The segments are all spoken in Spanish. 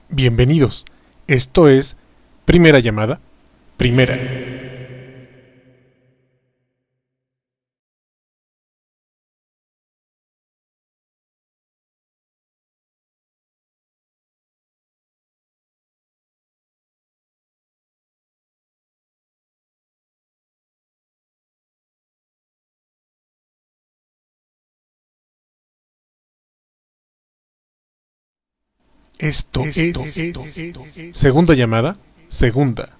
Bienvenidos. Esto es Primera Llamada, Primera. Esto es Segunda Llamada, Segunda.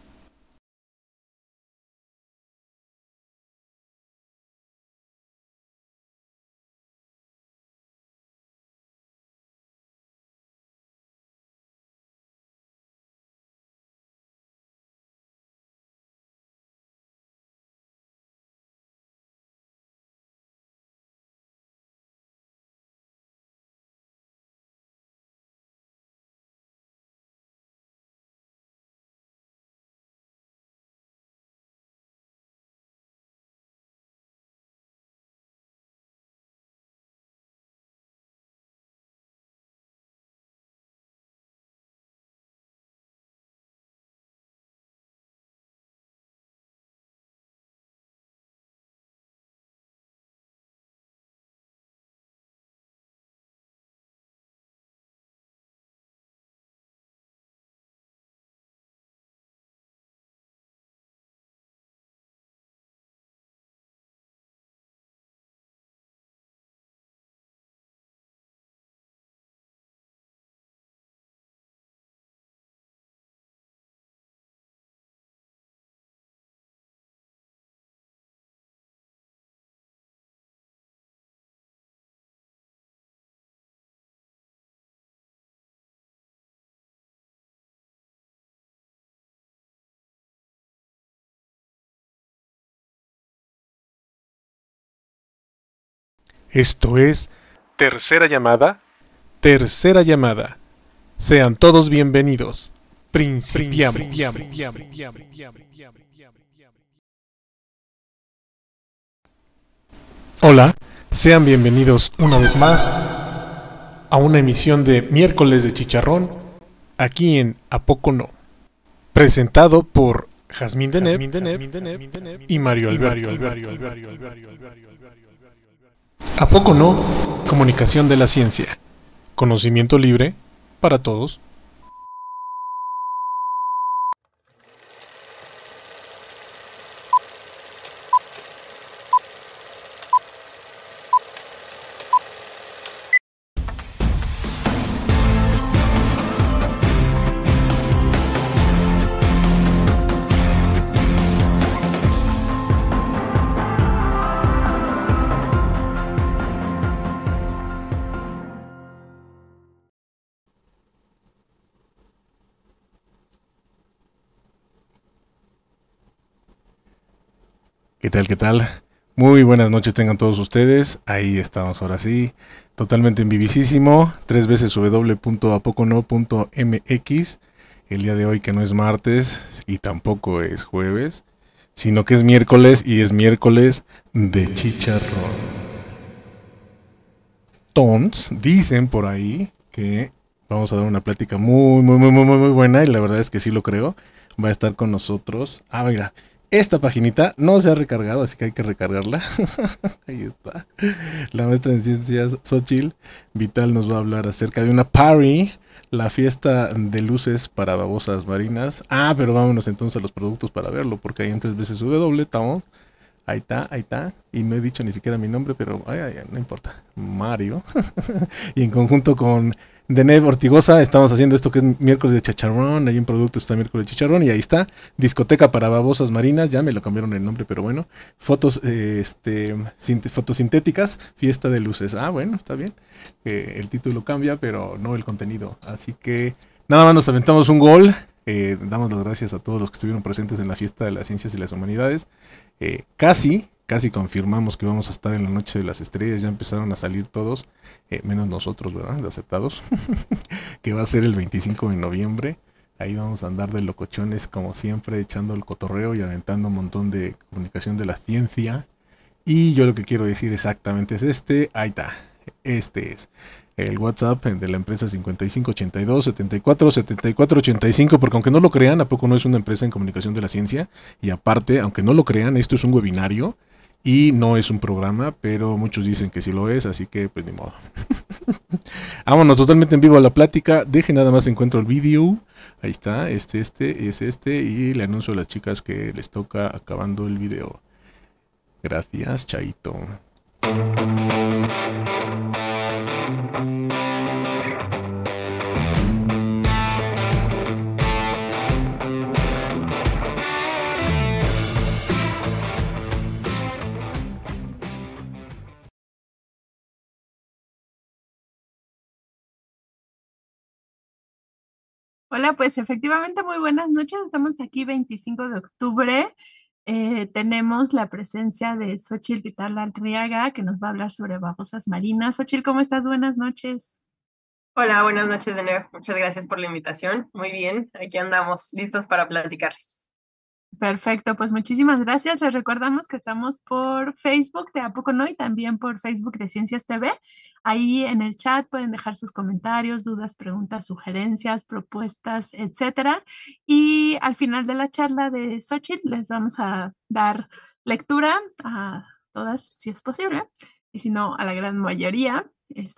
Esto es Tercera Llamada, Tercera Llamada. Sean todos bienvenidos. Principiamos. Hola, sean bienvenidos una vez más a una emisión de Miércoles de Chicharrón, aquí en ¿A poco no? Presentado por Jazmín Deneb y Mario Alberto. ¿A poco no? Comunicación de la ciencia. Conocimiento libre para todos. ¿Qué tal? Muy buenas noches tengan todos ustedes. Ahí estamos ahora sí, totalmente en vivísimo. 3 veces www.apocono.mx. El día de hoy que no es martes y tampoco es jueves, sino que es miércoles y es miércoles de chicharrón. Tons dicen por ahí que vamos a dar una plática muy buena y la verdad es que sí lo creo. Va a estar con nosotros. Mira. Esta paginita no se ha recargado, así que hay que recargarla. Ahí está. La maestra en ciencias, Xochitl Vital, nos va a hablar acerca de una party, la fiesta de luces para babosas marinas. Pero vámonos entonces a los productos para verlo, porque hay en 3 veces W, estamos. Ahí está. Y no he dicho ni siquiera mi nombre, pero no importa. Mario. Y en conjunto con Deneb Ortigosa estamos haciendo esto que es miércoles de chicharrón. Hay un producto, está miércoles de chicharrón. Y ahí está. Discoteca para babosas marinas. Ya me lo cambiaron el nombre, pero bueno. Fotos fotosintéticas. Fiesta de luces. Bueno, está bien. El título cambia, pero no el contenido. Así que nada más nos aventamos un gol. Damos las gracias a todos los que estuvieron presentes en la fiesta de las ciencias y las humanidades. Casi confirmamos que vamos a estar en la noche de las estrellas. Ya empezaron a salir todos, menos nosotros, ¿verdad? De aceptados. Que va a ser el 25 de noviembre. Ahí vamos a andar de locochones como siempre, echando el cotorreo y aventando un montón de comunicación de la ciencia. Y yo lo que quiero decir exactamente es ahí está. Este es el WhatsApp de la empresa 5582 74 74 85, porque aunque no lo crean, ¿a poco no es una empresa en comunicación de la ciencia? Y aparte, aunque no lo crean, esto es un webinario y no es un programa, pero muchos dicen que sí lo es, así que pues ni modo. Vámonos totalmente en vivo a la plática. Deje nada más encuentro el vídeo. Ahí está, es este. Y le anuncio a las chicas que les toca acabando el video. Gracias, Chaito. Hola, pues efectivamente muy buenas noches. Estamos aquí 25 de octubre. Tenemos la presencia de Xóchitl Vital Arriaga, que nos va a hablar sobre babosas marinas. Xóchitl, ¿cómo estás? Buenas noches. Hola, buenas noches de nuevo. Muchas gracias por la invitación. Muy bien, aquí andamos listos para platicarles. Perfecto, pues muchísimas gracias. Les recordamos que estamos por Facebook de A Poco No y también por Facebook de Ciencias TV. Ahí en el chat pueden dejar sus comentarios, dudas, preguntas, sugerencias, propuestas, etcétera. Y al final de la charla de Xóchitl les vamos a dar lectura a todas, si es posible, y si no, a la gran mayoría.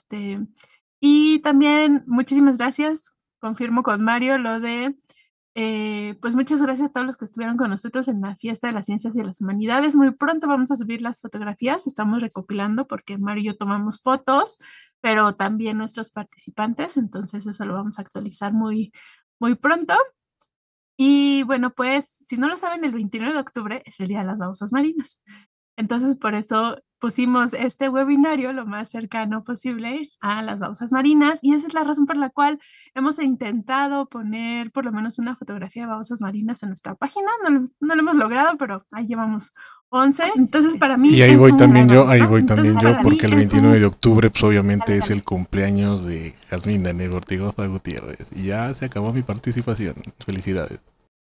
Y también muchísimas gracias. Confirmo con Mario lo de pues muchas gracias a todos los que estuvieron con nosotros en la fiesta de las ciencias y de las humanidades. Muy pronto vamos a subir las fotografías, estamos recopilando porque Mario y yo tomamos fotos, pero también nuestros participantes, entonces eso lo vamos a actualizar muy pronto. Y bueno, pues si no lo saben, el 29 de octubre es el Día de las Babosas Marinas. Entonces, por eso pusimos este webinario lo más cercano posible a las babosas marinas y esa es la razón por la cual hemos intentado poner por lo menos una fotografía de babosas marinas en nuestra página. No lo hemos logrado, pero ahí llevamos 11. Entonces, para Y mí ahí es voy un también yo, gran ahí gusto. voy Entonces, también yo, para mí porque el es 29 un... de octubre pues obviamente Dale, es dale. el cumpleaños de Jazmín Dane Ortigoza Gutiérrez. Y ya se acabó mi participación. Felicidades.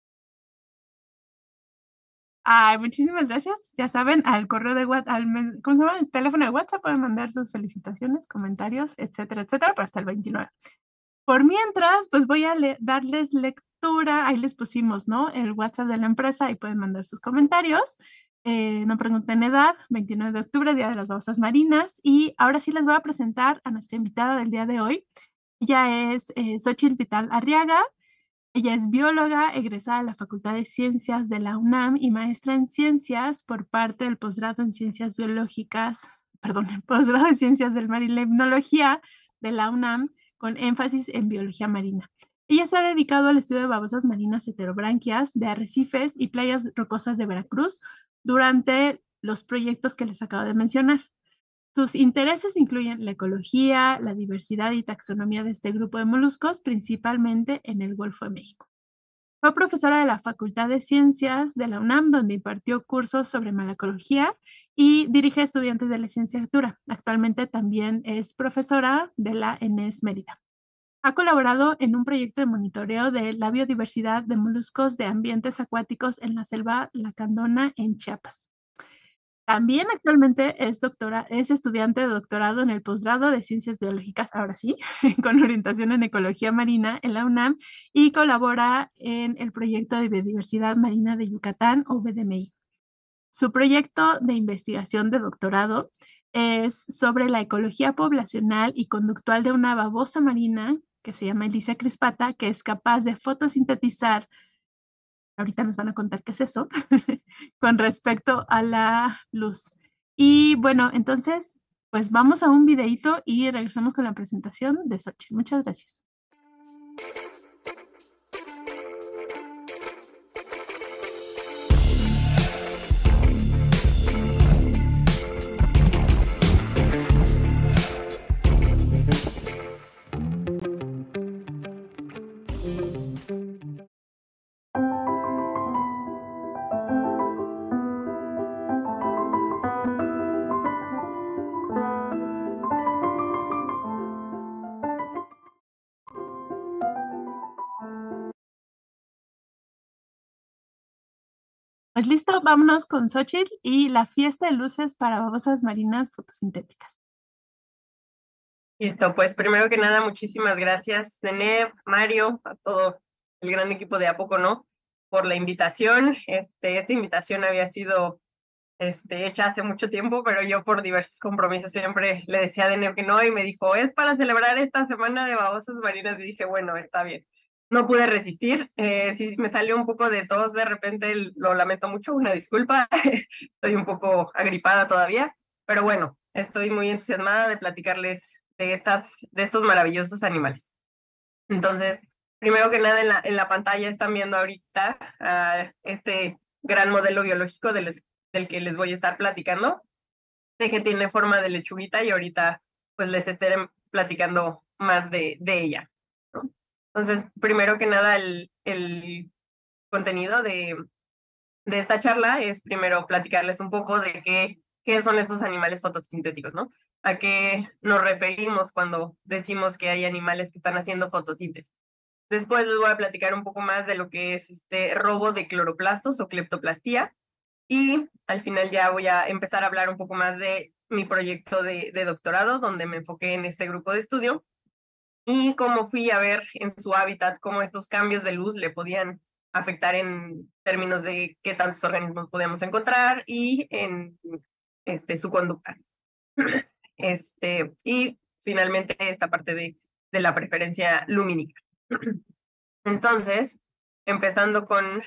Ay, muchísimas gracias. Ya saben, al correo de WhatsApp, ¿cómo se llama? El teléfono de WhatsApp pueden mandar sus felicitaciones, comentarios, etcétera, para hasta el 29. Por mientras, pues voy a darles lectura. Ahí les pusimos, ¿no? El WhatsApp de la empresa y pueden mandar sus comentarios. No pregunten edad, 29 de octubre, Día de las Babosas Marinas. Y ahora sí les voy a presentar a nuestra invitada del día de hoy. Ella es Xóchitl Vital Arriaga. Ella es bióloga, egresada de la Facultad de Ciencias de la UNAM y maestra en ciencias por parte del posgrado en ciencias biológicas, perdón, el posgrado de ciencias del mar y la hipnología de la UNAM con énfasis en biología marina. Ella se ha dedicado al estudio de babosas marinas heterobranquias de arrecifes y playas rocosas de Veracruz durante los proyectos que les acabo de mencionar. Sus intereses incluyen la ecología, la diversidad y taxonomía de este grupo de moluscos, principalmente en el Golfo de México. Fue profesora de la Facultad de Ciencias de la UNAM, donde impartió cursos sobre malacología y dirige estudiantes de licenciatura. Actualmente también es profesora de la ENES Mérida. Ha colaborado en un proyecto de monitoreo de la biodiversidad de moluscos de ambientes acuáticos en la selva lacandona en Chiapas. También actualmente es estudiante de doctorado en el posgrado de Ciencias Biológicas, ahora sí, con orientación en Ecología Marina en la UNAM y colabora en el proyecto de Biodiversidad Marina de Yucatán o BDMI. Su proyecto de investigación de doctorado es sobre la ecología poblacional y conductual de una babosa marina que se llama Elysia crispata, que es capaz de fotosintetizar, ahorita nos van a contar qué es eso, con respecto a la luz. Y bueno, entonces, pues vamos a un videíto y regresamos con la presentación de Xochitl. Muchas gracias. Pues listo, vámonos con Xochitl y la fiesta de luces para babosas marinas fotosintéticas. Listo, pues primero que nada, muchísimas gracias, Deneb, Mario, a todo el gran equipo de A Poco No, por la invitación. Esta invitación había sido hecha hace mucho tiempo, pero yo por diversos compromisos siempre le decía a Deneb que no, y me dijo, es para celebrar esta semana de babosas marinas, y dije, bueno, está bien. No pude resistir, sí me salió un poco de tos de repente, lo lamento mucho, una disculpa, estoy un poco agripada todavía, pero bueno, estoy muy entusiasmada de platicarles de estos maravillosos animales. Entonces, primero que nada, en la pantalla están viendo ahorita este gran modelo biológico del que les voy a estar platicando, de que tiene forma de lechuguita, y ahorita pues les estaré platicando más de ella, ¿no? Entonces, primero que nada, el contenido de esta charla es primero platicarles un poco de qué son estos animales fotosintéticos, ¿no? ¿A qué nos referimos cuando decimos que hay animales que están haciendo fotosíntesis? Después les voy a platicar un poco más de lo que es este robo de cloroplastos o cleptoplastía, y al final ya voy a empezar a hablar un poco más de mi proyecto de doctorado, donde me enfoqué en este grupo de estudio y cómo fui a ver en su hábitat cómo estos cambios de luz le podían afectar en términos de qué tantos organismos podíamos encontrar y en su conducta. Y finalmente esta parte de la preferencia lumínica. Entonces, empezando con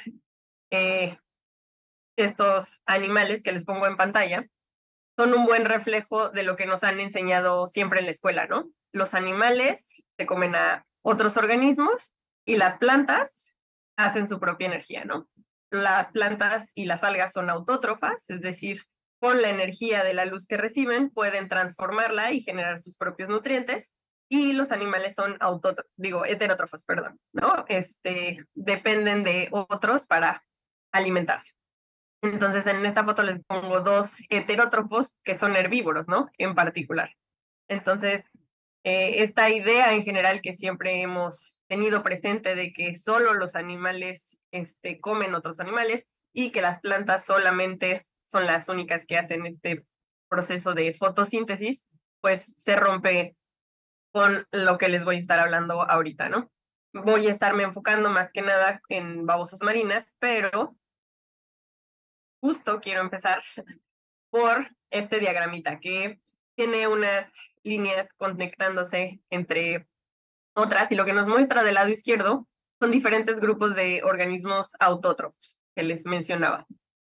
estos animales que les pongo en pantalla, son un buen reflejo de lo que nos han enseñado siempre en la escuela, ¿no? Los animales se comen a otros organismos y las plantas hacen su propia energía, ¿no? Las plantas y las algas son autótrofas, es decir, con la energía de la luz que reciben pueden transformarla y generar sus propios nutrientes, y los animales son heterótrofos, perdón, ¿no? Dependen de otros para alimentarse. Entonces, en esta foto les pongo dos heterótrofos que son herbívoros, ¿no? En particular. Entonces, esta idea en general que siempre hemos tenido presente de que solo los animales comen otros animales y que las plantas solamente son las únicas que hacen este proceso de fotosíntesis, pues se rompe con lo que les voy a estar hablando ahorita, ¿no? Voy a estarme enfocando más que nada en babosas marinas, pero justo quiero empezar por este diagramita que tiene unas líneas conectándose entre otras, y lo que nos muestra del lado izquierdo son diferentes grupos de organismos autótrofos que les mencionaba.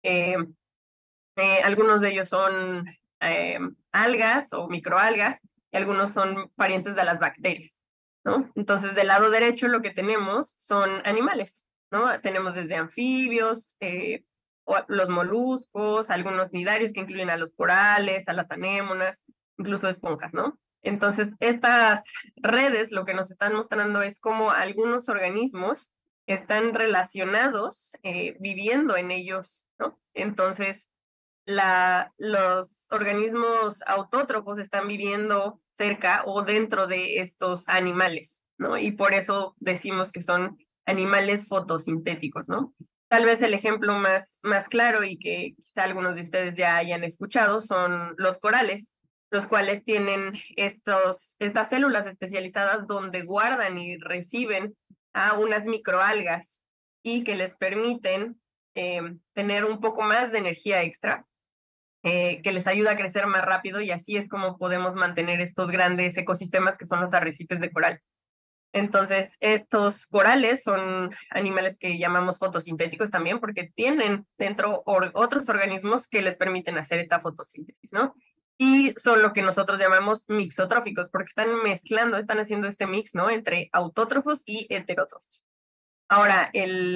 Algunos de ellos son algas o microalgas, y algunos son parientes de las bacterias, ¿no? Entonces, del lado derecho lo que tenemos son animales, ¿no? Tenemos desde anfibios, los moluscos, algunos nidarios que incluyen a los corales, a las anémonas, incluso esponjas, ¿no? Entonces, estas redes lo que nos están mostrando es cómo algunos organismos están relacionados, viviendo en ellos, ¿no? Entonces, los organismos autótrofos están viviendo cerca o dentro de estos animales, ¿no? Y por eso decimos que son animales fotosintéticos, ¿no? Tal vez el ejemplo más claro y que quizá algunos de ustedes ya hayan escuchado son los corales, los cuales tienen estas células especializadas donde guardan y reciben a unas microalgas y que les permiten tener un poco más de energía extra, que les ayuda a crecer más rápido, y así es como podemos mantener estos grandes ecosistemas que son los arrecifes de coral. Entonces, estos corales son animales que llamamos fotosintéticos también porque tienen dentro otros organismos que les permiten hacer esta fotosíntesis, ¿no? Y son lo que nosotros llamamos mixotróficos porque están mezclando, están haciendo este mix, ¿no? Entre autótrofos y heterótrofos. Ahora,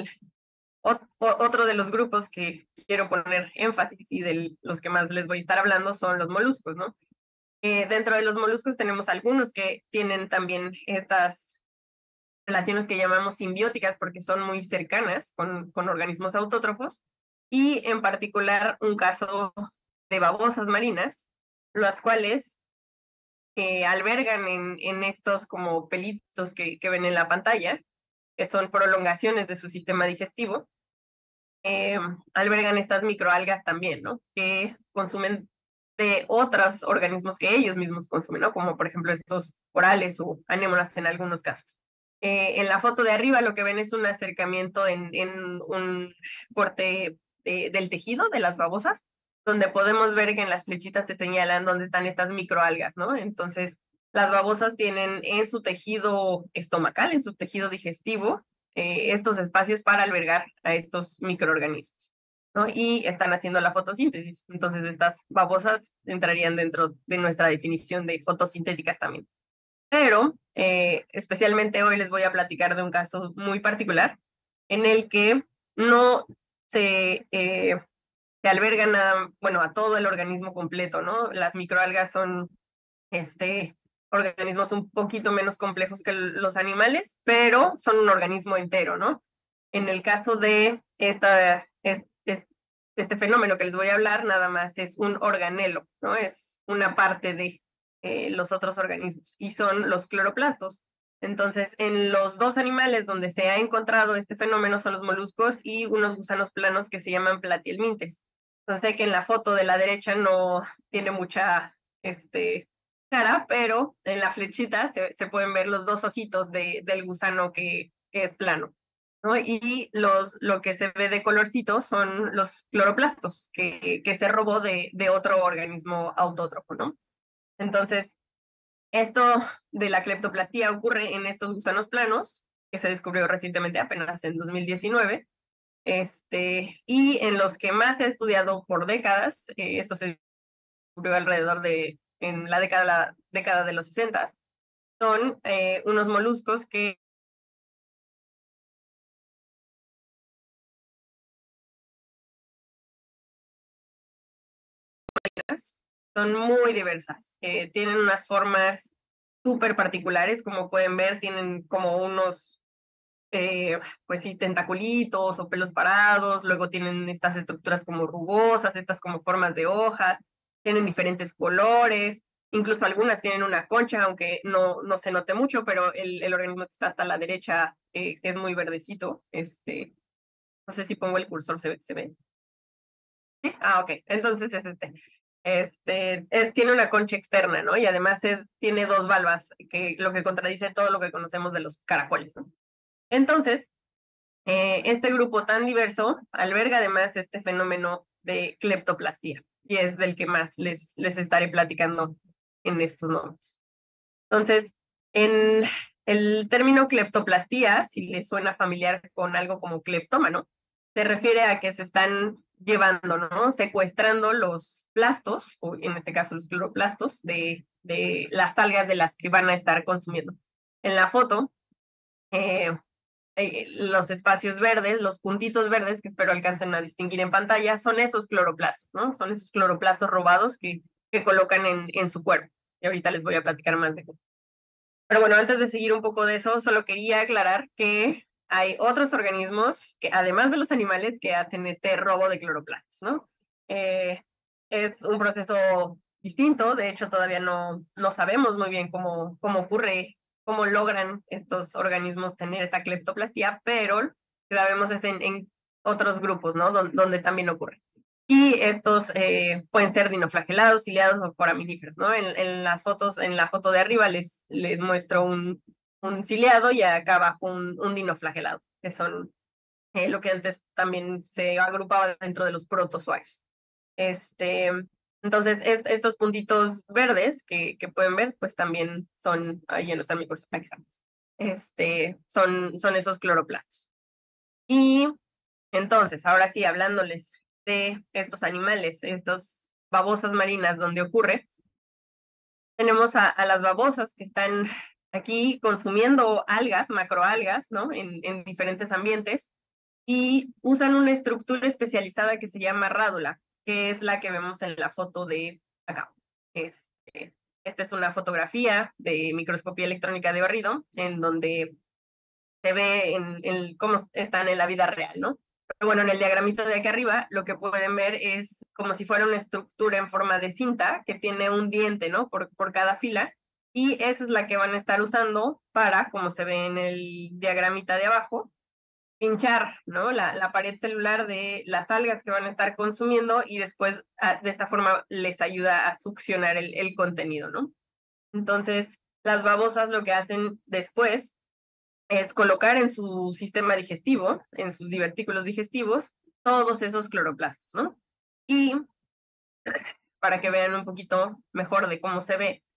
otro de los grupos que quiero poner énfasis y de los que más les voy a estar hablando son los moluscos, ¿no? Dentro de los moluscos tenemos algunos que tienen también estas relaciones que llamamos simbióticas porque son muy cercanas con organismos autótrofos, y en particular un caso de babosas marinas, las cuales albergan en estos como pelitos que ven en la pantalla, que son prolongaciones de su sistema digestivo. Albergan estas microalgas también, ¿no? Que consumen de otros organismos que ellos mismos consumen, ¿no? Como por ejemplo estos corales o anémonas en algunos casos. En la foto de arriba lo que ven es un acercamiento en un corte del tejido de las babosas, donde podemos ver que en las flechitas se señalan dónde están estas microalgas, ¿no? Entonces, las babosas tienen en su tejido estomacal, en su tejido digestivo, estos espacios para albergar a estos microorganismos, ¿no? Y están haciendo la fotosíntesis. Entonces, estas babosas entrarían dentro de nuestra definición de fotosintéticas también. Pero, especialmente hoy les voy a platicar de un caso muy particular en el que no se albergan a todo el organismo completo, ¿no? Las microalgas son organismos un poquito menos complejos que los animales, pero son un organismo entero, ¿no? En el caso de este fenómeno que les voy a hablar, nada más es un organelo, ¿no? Es una parte de los otros organismos y son los cloroplastos. Entonces, en los dos animales donde se ha encontrado este fenómeno son los moluscos y unos gusanos planos que se llaman platihelmintes. Entonces, sé que en la foto de la derecha no tiene mucha cara, pero en la flechita se pueden ver los dos ojitos del gusano que es plano, ¿no? Y lo que se ve de colorcito son los cloroplastos que se robó de otro organismo autótrofo, ¿no? Entonces, esto de la cleptoplastía ocurre en estos gusanos planos, que se descubrió recientemente, apenas en 2019, y en los que más se ha estudiado por décadas, esto se descubrió alrededor en la década de los 60, son unos moluscos que son muy diversas, tienen unas formas súper particulares, como pueden ver, tienen como unos, pues sí, tentaculitos o pelos parados, luego tienen estas estructuras como rugosas, estas como formas de hojas, tienen diferentes colores, incluso algunas tienen una concha, aunque no se note mucho, pero el organismo que está hasta la derecha, que es muy verdecito, no sé si pongo el cursor, ¿se ve? ¿Sí? Ah, ok, entonces es tiene una concha externa, ¿no? Y además tiene dos valvas, lo que contradice todo lo que conocemos de los caracoles, ¿no? Entonces, este grupo tan diverso alberga además este fenómeno de cleptoplastía, y es del que más les estaré platicando en estos momentos. Entonces, en el término cleptoplastía, si le suena familiar con algo como cleptómano, se refiere a que se están llevando, ¿no? Secuestrando los plastos, o en este caso los cloroplastos, de las algas de las que van a estar consumiendo. En la foto, los espacios verdes, los puntitos verdes, que espero alcancen a distinguir en pantalla, son esos cloroplastos, ¿no? Son esos cloroplastos robados que colocan en su cuerpo. Y ahorita les voy a platicar más de cómo. Pero bueno, antes de seguir un poco de eso, solo quería aclarar que hay otros organismos, que además de los animales, que hacen este robo de cloroplastos, ¿no? Es un proceso distinto, de hecho todavía no sabemos muy bien cómo ocurre, cómo logran estos organismos tener esta cleptoplastía, pero sabemos en otros grupos, ¿no? Donde también ocurre. Y estos pueden ser dinoflagelados, ciliados o foraminíferos, ¿no? En las fotos, en la foto de arriba les muestro un ciliado y acá abajo un dinoflagelado, que son lo que antes también se agrupaba dentro de los protozoarios. Entonces, estos puntitos verdes que pueden ver, pues también son, ahí en los térmicos, aquí están, son esos cloroplastos. Y entonces, ahora sí, hablándoles de estos animales, estas babosas marinas donde ocurre, tenemos a las babosas que están aquí consumiendo algas, macroalgas, ¿no? En diferentes ambientes y usan una estructura especializada que se llama rádula, que es la que vemos en la foto de acá. Esta es una fotografía de microscopía electrónica de barrido, en donde se ve cómo están en la vida real, ¿no? Pero bueno, en el diagramito de aquí arriba, lo que pueden ver es como si fuera una estructura en forma de cinta que tiene un diente, ¿no? Por cada fila. Y esa es la que van a estar usando para, como se ve en el diagramita de abajo, pinchar, ¿no? La pared celular de las algas que van a estar consumiendo y después de esta forma les ayuda a succionar el contenido, ¿no? Entonces, las babosas lo que hacen después es colocar en su sistema digestivo, en sus divertículos digestivos, todos esos cloroplastos, ¿no? Y para que vean un poquito mejor de cómo se ve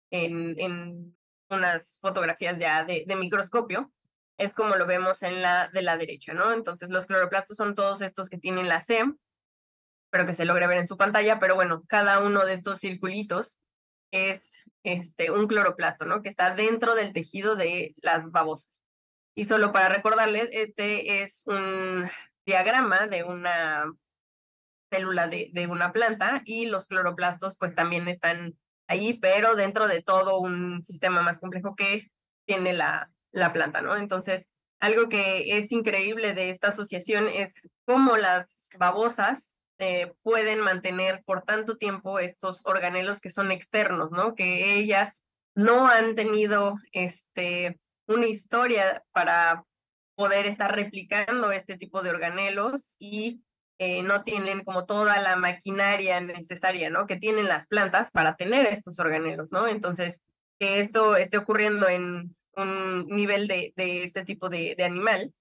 en unas fotografías ya de microscopio, es como lo vemos en la de la derecha, ¿no? Entonces los cloroplastos son todos estos que tienen la C, espero que se logre ver en su pantalla, pero bueno, cada uno de estos circulitos es un cloroplasto, ¿no? Que está dentro del tejido de las babosas. Y solo para recordarles, este es un diagrama de una célula de una planta y los cloroplastos pues también están ahí, pero dentro de todo un sistema más complejo que tiene la planta, ¿no? Entonces, algo que es increíble de esta asociación es cómo las babosas pueden mantener por tanto tiempo estos organelos que son externos, ¿no? Que ellas no han tenido una historia para poder estar replicando este tipo de organelos y no tienen como toda la maquinaria necesaria, ¿no? Que tienen las plantas para tener estos organelos, ¿no? Entonces, que esto esté ocurriendo en un nivel de este tipo de animal,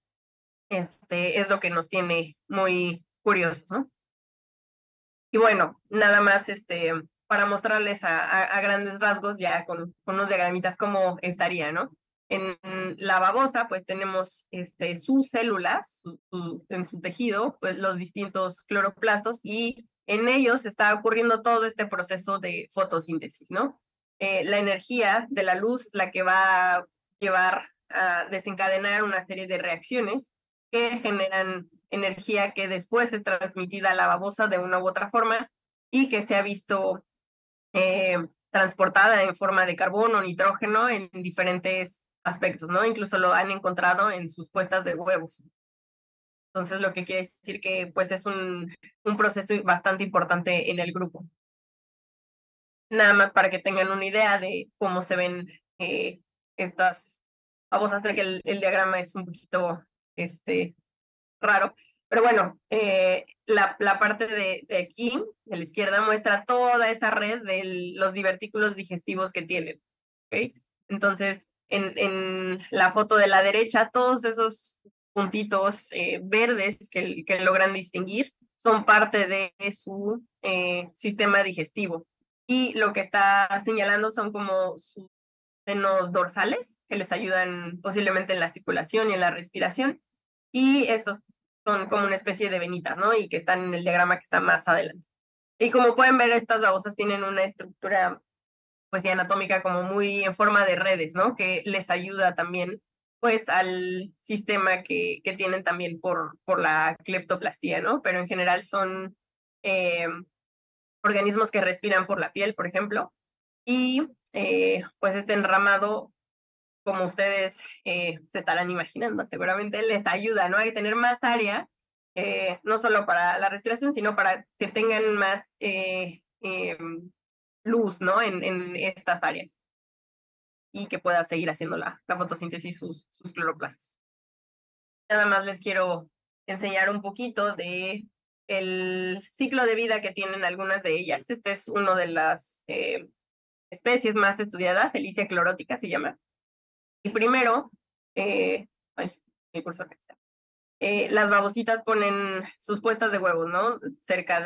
es lo que nos tiene muy curiosos, ¿no? Y bueno, nada más para mostrarles a grandes rasgos, ya con unos diagramitas cómo estaría, ¿no? En la babosa, pues tenemos sus células en su tejido, pues los distintos cloroplastos, y en ellos está ocurriendo todo este proceso de fotosíntesis, ¿no? La energía de la luz es la que va a llevar a desencadenar una serie de reacciones que generan energía que después es transmitida a la babosa de una u otra forma y que se ha visto transportada en forma de carbono o nitrógeno en diferentes aspectos, ¿no? Incluso lo han encontrado en sus puestas de huevos. Entonces, lo que quiere decir que pues es un proceso bastante importante en el grupo. Nada más para que tengan una idea de cómo se ven estas babosas, sé que el diagrama es un poquito raro, pero bueno, la parte de aquí, de la izquierda, muestra toda esa red de los divertículos digestivos que tienen, ¿ok? Entonces, en la foto de la derecha, todos esos puntitos verdes que logran distinguir son parte de su sistema digestivo. Y lo que está señalando son como sus senos dorsales, que les ayudan posiblemente en la circulación y en la respiración. Y estos son como una especie de venitas, ¿no? Y que están en el diagrama que está más adelante. Y como pueden ver, estas babosas tienen una estructura, pues, anatómica como muy en forma de redes, ¿no? Que les ayuda también, pues, al sistema que tienen también por la cleptoplastía, ¿no? Pero en general son organismos que respiran por la piel, por ejemplo. Y, pues, este enramado, como ustedes se estarán imaginando, seguramente les ayuda, ¿no? A tener más área, no solo para la respiración, sino para que tengan más luz, ¿no? En estas áreas y que pueda seguir haciendo la fotosíntesis sus cloroplastos. Nada más les quiero enseñar un poquito de el ciclo de vida que tienen algunas de ellas. Este es uno de las especies más estudiadas, Elicia clorótica se llama. Y primero, el cursor está. Las babositas ponen sus puestas de huevos, ¿no? Cerca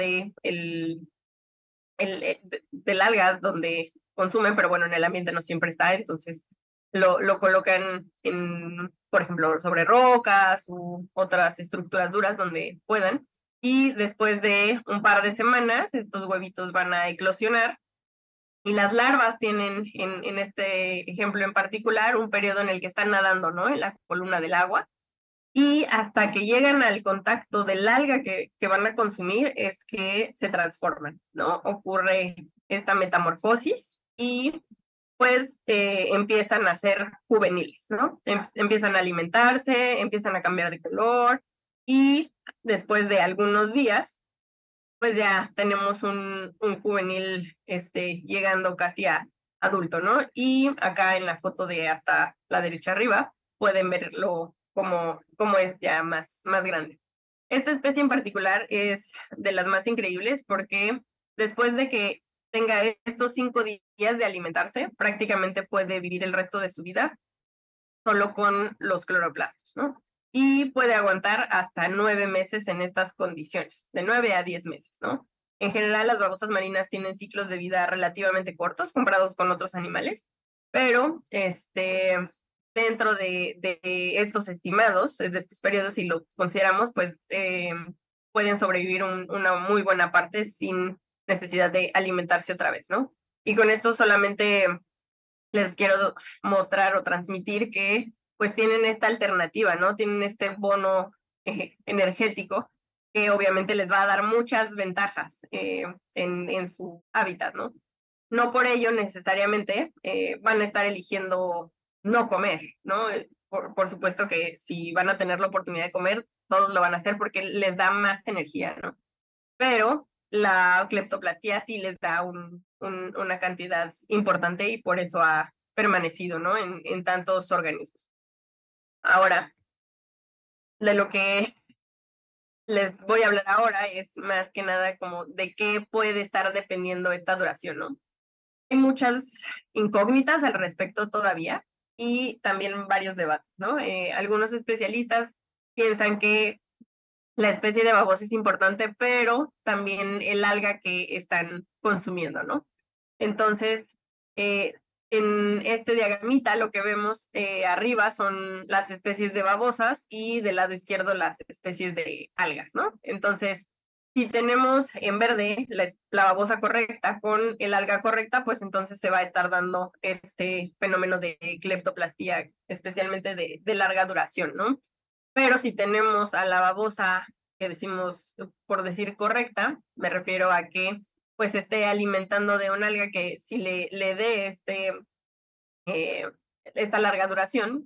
del alga donde consumen, pero bueno, en el ambiente no siempre está, entonces lo colocan por ejemplo, sobre rocas u otras estructuras duras donde puedan. Y después de un par de semanas, estos huevitos van a eclosionar. Y las larvas tienen, en este ejemplo en particular, un periodo en el que están nadando, ¿no? En la columna del agua. Y hasta que llegan al contacto del alga que van a consumir es que se transforman, ¿no? Ocurre esta metamorfosis y pues empiezan a ser juveniles, ¿no? Empiezan a alimentarse, empiezan a cambiar de color y después de algunos días pues ya tenemos un juvenil llegando casi a adulto, ¿no? Y acá en la foto de hasta la derecha arriba pueden ver como es ya más grande. Esta especie en particular es de las más increíbles porque después de que tenga estos 5 días de alimentarse, prácticamente puede vivir el resto de su vida solo con los cloroplastos, ¿no? Y puede aguantar hasta 9 meses en estas condiciones, de 9 a 10 meses, ¿no? En general, las babosas marinas tienen ciclos de vida relativamente cortos comparados con otros animales, pero dentro de estos estimados, de estos periodos, si lo consideramos, pues pueden sobrevivir una muy buena parte sin necesidad de alimentarse otra vez, ¿no? Y con esto solamente les quiero mostrar o transmitir que pues tienen esta alternativa, ¿no? Tienen este bono energético que obviamente les va a dar muchas ventajas en su hábitat, ¿no? No por ello necesariamente van a estar eligiendo no comer, ¿no? Por supuesto que si van a tener la oportunidad de comer, todos lo van a hacer porque les da más energía, ¿no? Pero la cleptoplastía sí les da una cantidad importante y por eso ha permanecido, ¿no? En tantos organismos. Ahora, de lo que les voy a hablar ahora es más que nada como de qué puede estar dependiendo esta duración, ¿no? Hay muchas incógnitas al respecto todavía y también varios debates, ¿no? Algunos especialistas piensan que la especie de babosa es importante, pero también el alga que están consumiendo, ¿no? Entonces, en este diagramita lo que vemos arriba son las especies de babosas y del lado izquierdo las especies de algas, ¿no? Entonces, si tenemos en verde la babosa correcta con el alga correcta, pues entonces se va a estar dando este fenómeno de cleptoplastía, especialmente de larga duración, ¿no? Pero si tenemos a la babosa que decimos, por decir correcta, me refiero a que pues esté alimentando de un alga que si le dé esta larga duración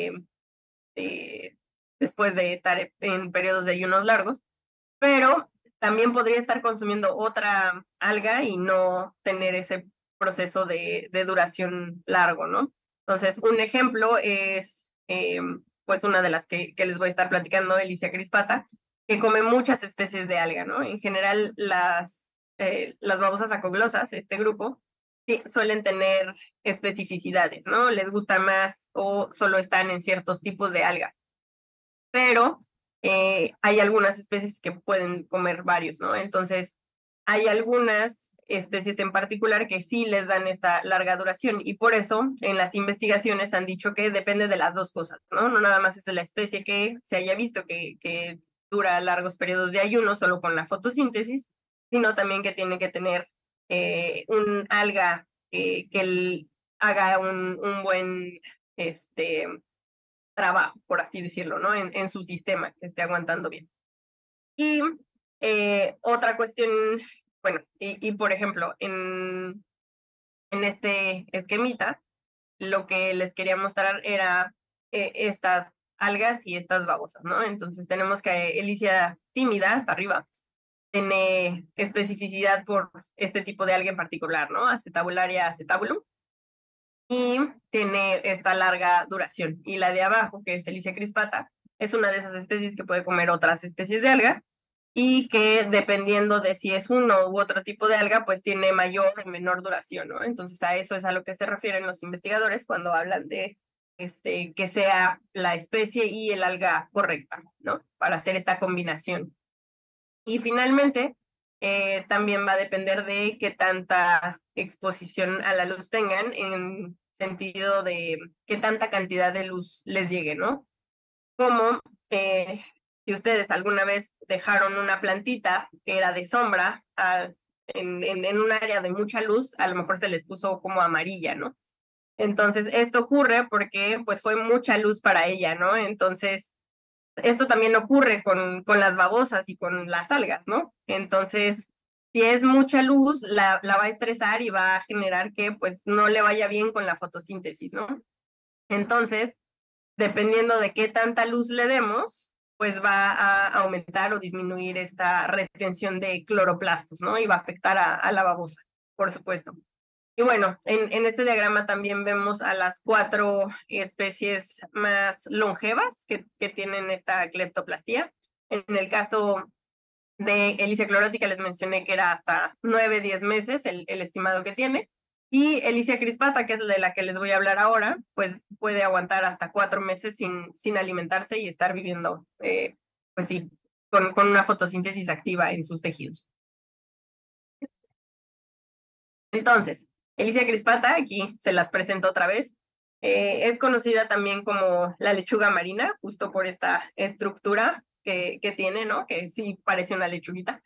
de después de estar en periodos de ayunos largos, pero también podría estar consumiendo otra alga y no tener ese proceso de duración largo, ¿no? Entonces, un ejemplo es, pues, una de las que les voy a estar platicando, Elysia crispata, que come muchas especies de alga, ¿no? En general, las babosas acoglosas, este grupo, sí, suelen tener especificidades, ¿no? Les gusta más o solo están en ciertos tipos de algas, pero hay algunas especies que pueden comer varios, ¿no? Entonces, hay algunas especies en particular que sí les dan esta larga duración y por eso en las investigaciones han dicho que depende de las dos cosas, ¿no? No nada más es la especie que se haya visto que dura largos periodos de ayuno solo con la fotosíntesis, sino también que tiene que tener un alga que haga un buen trabajo, por así decirlo, ¿no? En su sistema, que esté aguantando bien. Y otra cuestión, bueno, y por ejemplo, en este esquemita, lo que les quería mostrar era estas algas y estas babosas, ¿no? Entonces tenemos que Elysia tímida, hasta arriba, tiene especificidad por este tipo de alga en particular, ¿no? Acetabularia acetabulum, y tiene esta larga duración. Y la de abajo, que es Elysia crispata, es una de esas especies que puede comer otras especies de algas y que dependiendo de si es uno u otro tipo de alga, pues tiene mayor o menor duración, ¿no? Entonces a eso es a lo que se refieren los investigadores cuando hablan de que sea la especie y el alga correcta, ¿no? Para hacer esta combinación. Y finalmente, también va a depender de qué tanta exposición a la luz tengan, en sentido de qué tanta cantidad de luz les llegue, ¿no? Como si ustedes alguna vez dejaron una plantita que era de sombra en un área de mucha luz, a lo mejor se les puso como amarilla, ¿no? Entonces, esto ocurre porque pues fue mucha luz para ella, ¿no? Entonces, esto también ocurre con las babosas y con las algas, ¿no? Entonces, si es mucha luz, la va a estresar y va a generar que pues no le vaya bien con la fotosíntesis, ¿no? Entonces, dependiendo de qué tanta luz le demos, pues va a aumentar o disminuir esta retención de cloroplastos, ¿no? Y va a afectar a la babosa, por supuesto. Y bueno, en este diagrama también vemos a las 4 especies más longevas que tienen esta cleptoplastía. En el caso de Elysia clorótica les mencioné que era hasta 9-10 meses el estimado que tiene. Y Elysia crispata, que es de la que les voy a hablar ahora, pues puede aguantar hasta 4 meses sin alimentarse y estar viviendo, pues sí, con una fotosíntesis activa en sus tejidos. Entonces, Elysia crispata, aquí se las presento otra vez. Es conocida también como la lechuga marina, justo por esta estructura que tiene, ¿no? Que sí parece una lechuguita.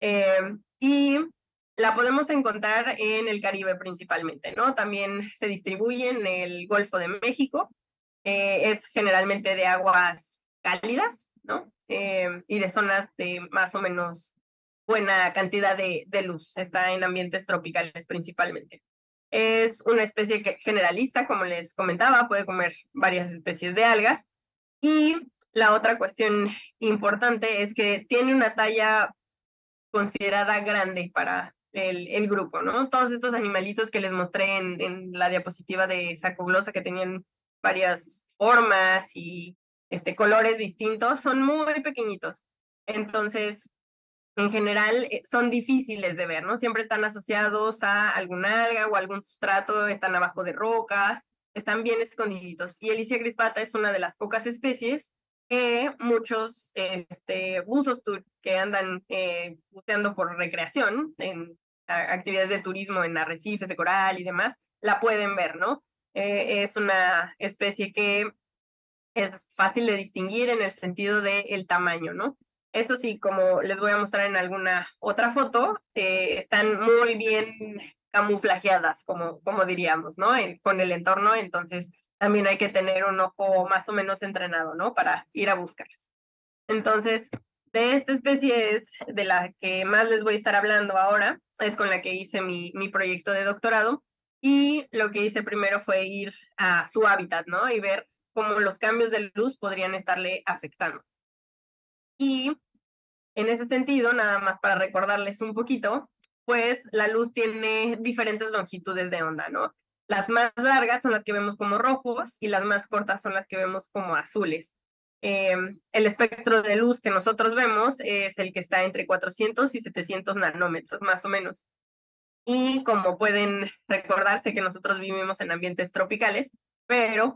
Y la podemos encontrar en el Caribe principalmente, ¿no? También se distribuye en el Golfo de México. Es generalmente de aguas cálidas, ¿no? Y de zonas de más o menos buena cantidad de luz. Está en ambientes tropicales principalmente. Es una especie generalista, como les comentaba, puede comer varias especies de algas. Y la otra cuestión importante es que tiene una talla considerada grande para el grupo, ¿no? Todos estos animalitos que les mostré en la diapositiva de Sacoglosa, que tenían varias formas y colores distintos, son muy pequeñitos. Entonces, en general son difíciles de ver, ¿no? Siempre están asociados a alguna alga o algún sustrato, están abajo de rocas, están bien escondiditos. Y Elysia crispata es una de las pocas especies que muchos buzos que andan buceando por recreación, en actividades de turismo en arrecifes de coral y demás, la pueden ver, ¿no? Es una especie que es fácil de distinguir en el sentido del tamaño, ¿no? Eso sí, como les voy a mostrar en alguna otra foto, están muy bien camuflajeadas, como diríamos, ¿no? Con el entorno, entonces también hay que tener un ojo más o menos entrenado, ¿no? Para ir a buscarlas. Entonces, de esta especie es de la que más les voy a estar hablando ahora, es con la que hice mi proyecto de doctorado, y lo que hice primero fue ir a su hábitat, ¿no? Y ver cómo los cambios de luz podrían estarle afectando. Y en ese sentido, nada más para recordarles un poquito, pues la luz tiene diferentes longitudes de onda, ¿no? Las más largas son las que vemos como rojos y las más cortas son las que vemos como azules. El espectro de luz que nosotros vemos es el que está entre 400 y 700 nanómetros, más o menos. Y como pueden recordarse que nosotros vivimos en ambientes tropicales, pero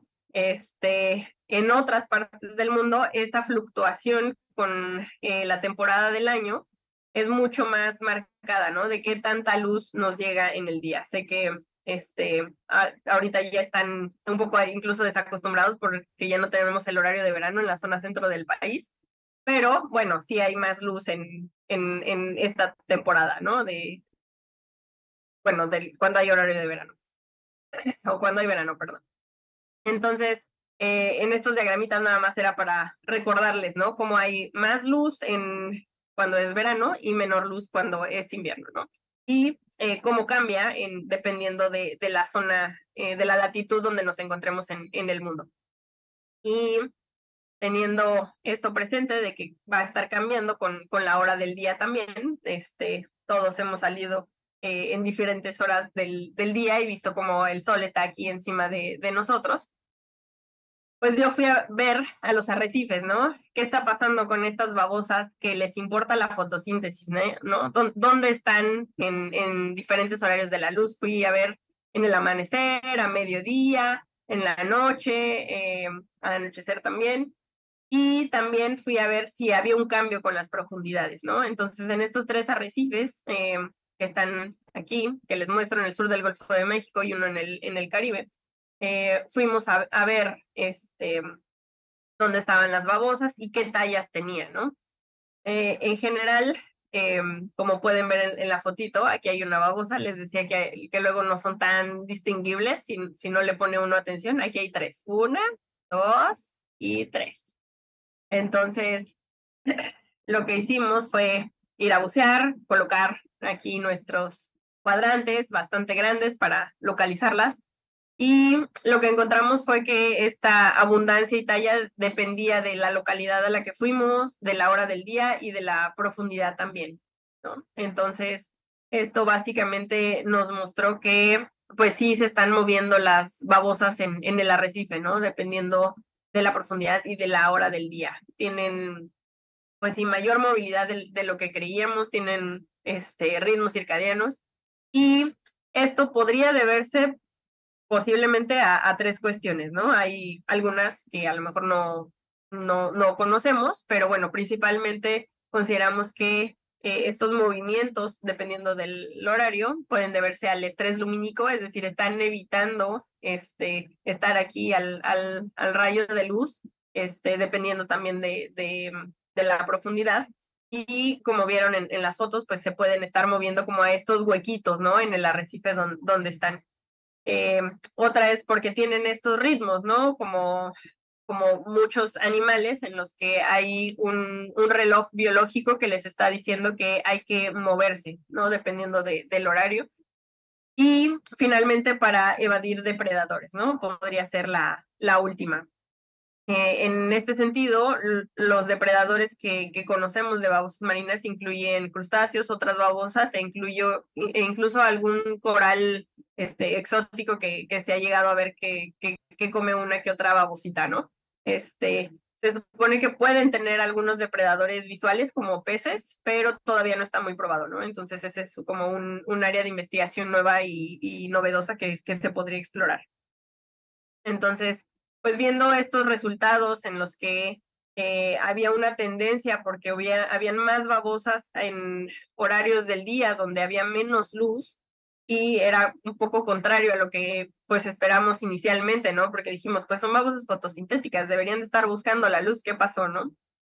en otras partes del mundo esta fluctuación con la temporada del año es mucho más marcada, ¿no? De qué tanta luz nos llega en el día. Sé que ahorita ya están un poco incluso desacostumbrados porque ya no tenemos el horario de verano en la zona centro del país, pero bueno, sí hay más luz en esta temporada, ¿no? Bueno, cuando hay horario de verano, o cuando hay verano, perdón. Entonces, en estos diagramitas nada más era para recordarles, ¿no? Cómo hay más luz cuando es verano y menor luz cuando es invierno, ¿no? Y cómo cambia dependiendo de la zona, de la latitud donde nos encontremos en el mundo. Y teniendo esto presente de que va a estar cambiando con la hora del día también, todos hemos salido en diferentes horas del día y visto como el sol está aquí encima de nosotros, pues yo fui a ver a los arrecifes, ¿no? ¿Qué está pasando con estas babosas que les importa la fotosíntesis, ¿no? ¿Dónde están en diferentes horarios de la luz? Fui a ver en el amanecer, a mediodía, en la noche, al anochecer también. Y también fui a ver si había un cambio con las profundidades, ¿no? Entonces, en estos 3 arrecifes que están aquí, que les muestro en el sur del Golfo de México y uno en el Caribe, fuimos a ver dónde estaban las babosas y qué tallas tenían, ¿no? En general, como pueden ver en la fotito, aquí hay una babosa, les decía que luego no son tan distinguibles si no le pone uno atención. Aquí hay 3, 1, 2 y 3. Entonces, lo que hicimos fue ir a bucear, colocar aquí nuestros cuadrantes bastante grandes para localizarlas. Y lo que encontramos fue que esta abundancia y talla dependía de la localidad a la que fuimos, de la hora del día y de la profundidad también, ¿no? Entonces, esto básicamente nos mostró que pues sí se están moviendo las babosas en el arrecife, ¿no? Dependiendo de la profundidad y de la hora del día. Tienen, pues sí, mayor movilidad de lo que creíamos, tienen ritmos circadianos, y esto podría deberse posiblemente a tres cuestiones, ¿no? Hay algunas que a lo mejor no conocemos, pero bueno, principalmente consideramos que estos movimientos, dependiendo del horario, pueden deberse al estrés lumínico, es decir, están evitando estar aquí al rayo de luz, dependiendo también de la profundidad. Y como vieron en las fotos, pues se pueden estar moviendo como a estos huequitos, ¿no? En el arrecife donde están. Otra es porque tienen estos ritmos, ¿no? Como muchos animales en los que hay un reloj biológico que les está diciendo que hay que moverse, ¿no? Dependiendo del horario. Y finalmente para evadir depredadores, ¿no? Podría ser la última. En este sentido, los depredadores que conocemos de babosas marinas incluyen crustáceos, otras babosas e incluso algún coral exótico que se ha llegado a ver que come una que otra babosita, ¿no? Se supone que pueden tener algunos depredadores visuales como peces, pero todavía no está muy probado, ¿no? Entonces ese es como un área de investigación nueva y novedosa que se podría explorar. Entonces, pues viendo estos resultados en los que había una tendencia porque habían más babosas en horarios del día donde había menos luz, y era un poco contrario a lo que pues esperamos inicialmente, ¿no? Porque dijimos, pues son babosas fotosintéticas, deberían de estar buscando la luz, ¿qué pasó, no?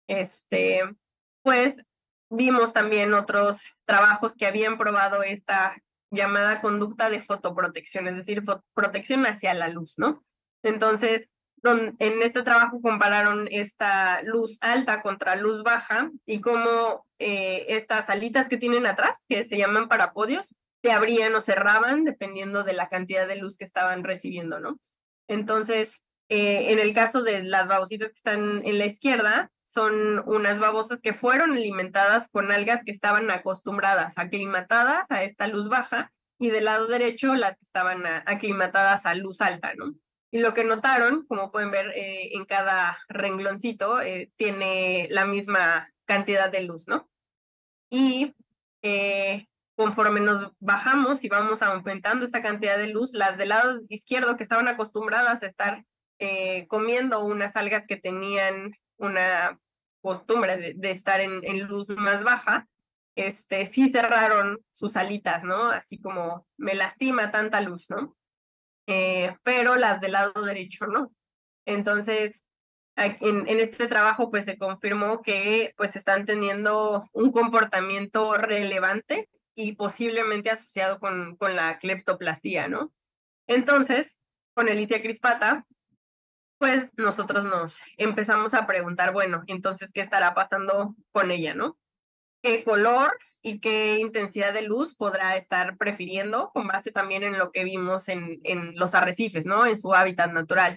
Pues vimos también otros trabajos que habían probado esta llamada conducta de fotoprotección, es decir, protección hacia la luz, ¿no? Entonces, en este trabajo compararon esta luz alta contra luz baja y cómo estas alitas que tienen atrás, que se llaman parapodios, se abrían o cerraban dependiendo de la cantidad de luz que estaban recibiendo, ¿no? Entonces, en el caso de las babositas que están en la izquierda, son unas babosas que fueron alimentadas con algas que estaban acostumbradas, aclimatadas a esta luz baja, y del lado derecho las que estaban aclimatadas a luz alta, ¿no? Y lo que notaron, como pueden ver en cada rengloncito, tiene la misma cantidad de luz, ¿no? Y conforme nos bajamos y vamos aumentando esta cantidad de luz, las del lado izquierdo que estaban acostumbradas a estar comiendo unas algas que tenían una costumbre de estar en luz más baja, sí cerraron sus alitas, ¿no? Así como me lastima tanta luz, ¿no? Pero las del lado derecho no. Entonces, en este trabajo pues se confirmó que pues están teniendo un comportamiento relevante y posiblemente asociado con la cleptoplastía, ¿no? Entonces, con Alicia Crispata, pues nosotros nos empezamos a preguntar, bueno, entonces, ¿qué estará pasando con ella, no? ¿Qué color y qué intensidad de luz podrá estar prefiriendo con base también en lo que vimos en los arrecifes, ¿no? En su hábitat natural.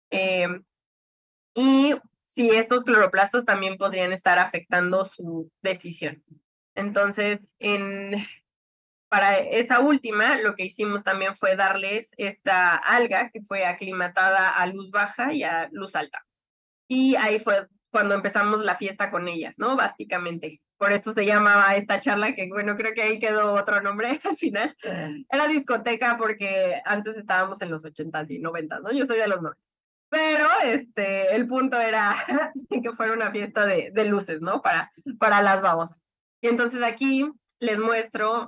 Y si estos cloroplastos también podrían estar afectando su decisión. Entonces, para esa última, lo que hicimos también fue darles esta alga que fue aclimatada a luz baja y a luz alta. Y ahí fue cuando empezamos la fiesta con ellas, ¿no? Básicamente. Por esto se llamaba esta charla, que bueno, creo que ahí quedó otro nombre al final. Era discoteca porque antes estábamos en los 80s y 90s, ¿no? Yo soy de los 90. Pero el punto era que fuera una fiesta de luces, ¿no? Para las babosas. Y entonces aquí les muestro,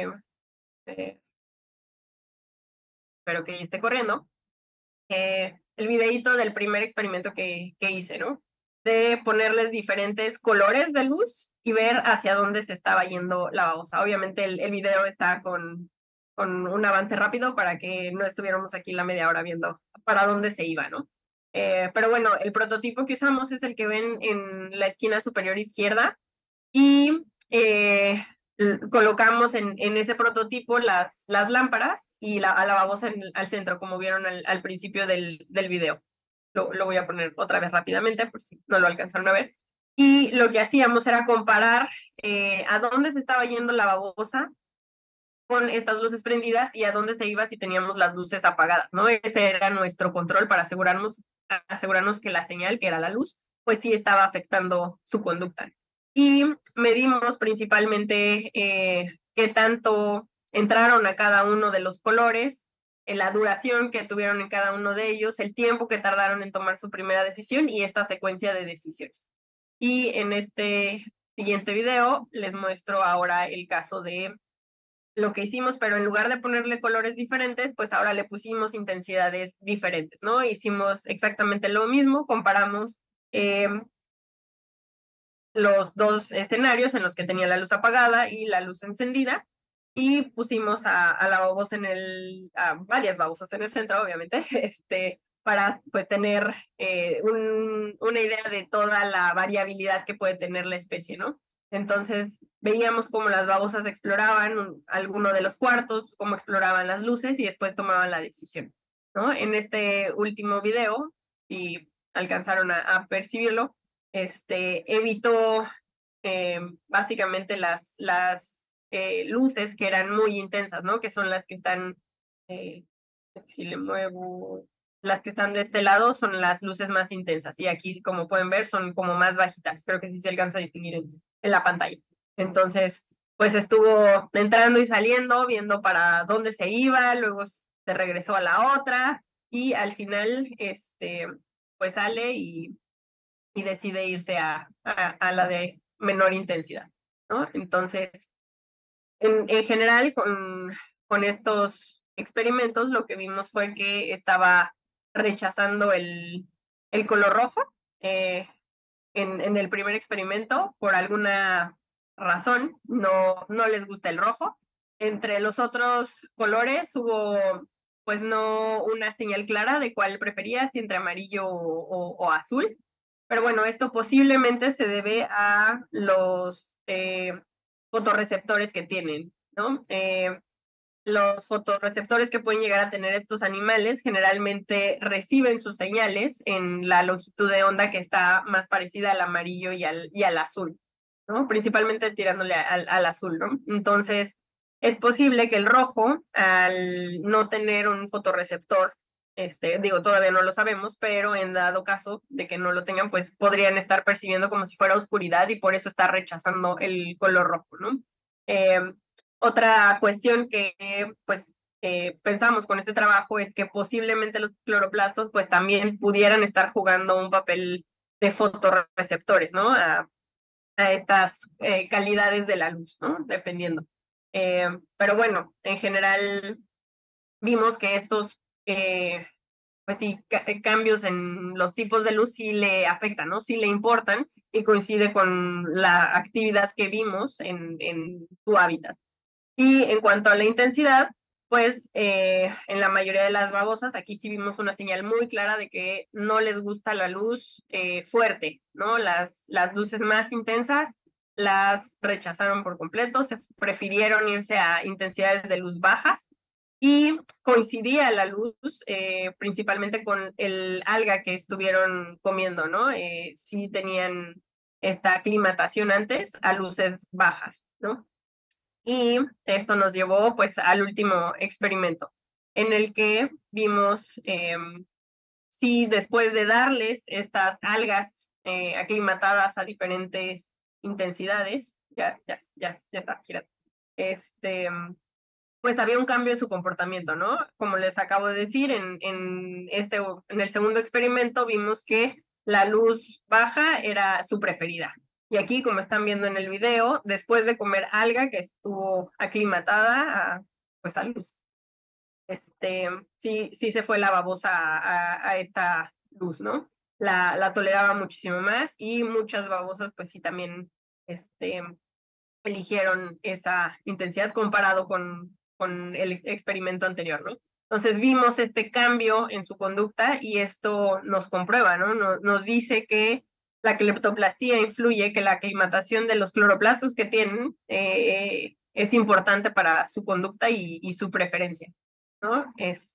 espero que esté corriendo, el videíto del primer experimento que hice, ¿no? De ponerles diferentes colores de luz y ver hacia dónde se estaba yendo la babosa. Obviamente el video está con un avance rápido para que no estuviéramos aquí la media hora viendo para dónde se iba, ¿no? Pero bueno, el prototipo que usamos es el que ven en la esquina superior izquierda, y colocamos en ese prototipo las lámparas y a la babosa al centro, como vieron al principio del video. Lo voy a poner otra vez rápidamente, por si no lo alcanzaron a ver. Y lo que hacíamos era comparar a dónde se estaba yendo la babosa con estas luces prendidas y a dónde se iba si teníamos las luces apagadas, ¿no? Ese era nuestro control para asegurarnos que la señal, que era la luz, pues sí estaba afectando su conducta. Y medimos principalmente qué tanto entraron a cada uno de los colores, la duración que tuvieron en cada uno de ellos, el tiempo que tardaron en tomar su primera decisión y esta secuencia de decisiones. Y en este siguiente video les muestro ahora el caso de lo que hicimos, pero en lugar de ponerle colores diferentes, pues ahora le pusimos intensidades diferentes, ¿no? Hicimos exactamente lo mismo, comparamos los dos escenarios en los que tenía la luz apagada y la luz encendida, y pusimos a la babosa a varias babosas en el centro, obviamente, para pues tener una idea de toda la variabilidad que puede tener la especie, ¿no? Entonces veíamos cómo las babosas exploraban alguno de los cuartos, cómo exploraban las luces y después tomaban la decisión, ¿no? En este último video, si alcanzaron a percibirlo, evitó básicamente las luces que eran muy intensas, ¿no? Que son las que están, si le muevo, las que están de este lado son las luces más intensas y aquí, como pueden ver, son como más bajitas. Creo que sí se alcanza a distinguir en la pantalla. Entonces, pues estuvo entrando y saliendo, viendo para dónde se iba, luego se regresó a la otra y al final, pues sale y decide irse a la de menor intensidad, ¿no? Entonces, en general, con estos experimentos, lo que vimos fue que estaba rechazando el color rojo en el primer experimento, por alguna razón, no les gusta el rojo. Entre los otros colores hubo, pues no una señal clara de cuál prefería, si entre amarillo o azul. Pero bueno, esto posiblemente se debe a los fotorreceptores que tienen, ¿no? Los fotorreceptores que pueden llegar a tener estos animales generalmente reciben sus señales en la longitud de onda que está más parecida al amarillo y al azul, ¿no? Principalmente tirándole al azul, ¿no? Entonces, es posible que el rojo, al no tener un fotorreceptor, todavía no lo sabemos, pero en dado caso de que no lo tengan, pues podrían estar percibiendo como si fuera oscuridad y por eso está rechazando el color rojo, ¿no? Otra cuestión que pues pensamos con este trabajo es que posiblemente los cloroplastos pues también pudieran estar jugando un papel de fotorreceptores, ¿no? A estas calidades de la luz, ¿no? Dependiendo. Pero bueno, en general vimos que estos pues sí, cambios en los tipos de luz sí le afectan, ¿no? Sí le importan y coincide con la actividad que vimos en su hábitat. Y en cuanto a la intensidad, pues en la mayoría de las babosas, aquí sí vimos una señal muy clara de que no les gusta la luz fuerte, ¿no? Las luces más intensas las rechazaron por completo, se prefirieron irse a intensidades de luz bajas y coincidía la luz principalmente con el alga que estuvieron comiendo, ¿no? Sí tenían esta aclimatación antes a luces bajas, ¿no? Y esto nos llevó pues al último experimento, en el que vimos si después de darles estas algas aclimatadas a diferentes intensidades, ya está girando, pues había un cambio en su comportamiento, ¿no? Como les acabo de decir, en el segundo experimento vimos que la luz baja era su preferida. Y aquí, como están viendo en el video, después de comer alga que estuvo aclimatada pues a luz, sí se fue la babosa a esta luz, ¿no? La toleraba muchísimo más y muchas babosas pues sí también eligieron esa intensidad comparado con el experimento anterior, ¿no? Entonces vimos este cambio en su conducta y esto nos comprueba, ¿no? Nos dice que la cleptoplastía influye, que la aclimatación de los cloroplastos que tienen es importante para su conducta y su preferencia, ¿no?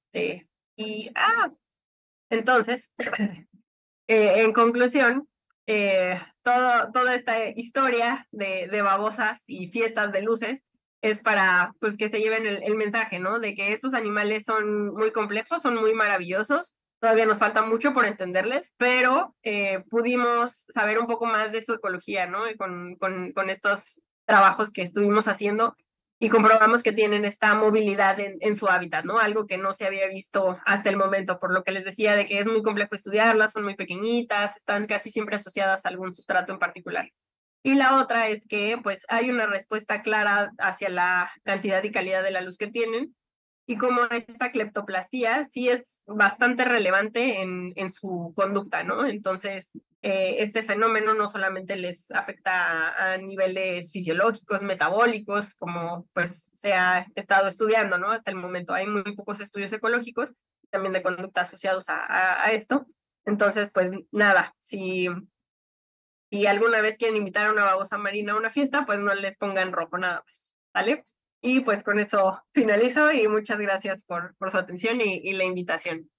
Entonces, en conclusión, toda esta historia de babosas y fiestas de luces es para pues que se lleven el mensaje, ¿no? De que estos animales son muy complejos, son muy maravillosos. Todavía nos falta mucho por entenderles, pero pudimos saber un poco más de su ecología, ¿no? Y con estos trabajos que estuvimos haciendo y comprobamos que tienen esta movilidad en su hábitat, ¿no? Algo que no se había visto hasta el momento, por lo que les decía de que es muy complejo estudiarlas, son muy pequeñitas, están casi siempre asociadas a algún sustrato en particular. Y la otra es que pues hay una respuesta clara hacia la cantidad y calidad de la luz que tienen y como esta cleptoplastía sí es bastante relevante en su conducta, ¿no? Entonces, este fenómeno no solamente les afecta a niveles fisiológicos, metabólicos, como pues se ha estado estudiando, ¿no? Hasta el momento hay muy pocos estudios ecológicos, también de conducta asociados a esto. Entonces, pues nada, si alguna vez quieren invitar a una babosa marina a una fiesta, pues no les pongan rojo nada más, ¿vale? Y pues con eso finalizo y muchas gracias por su atención y la invitación.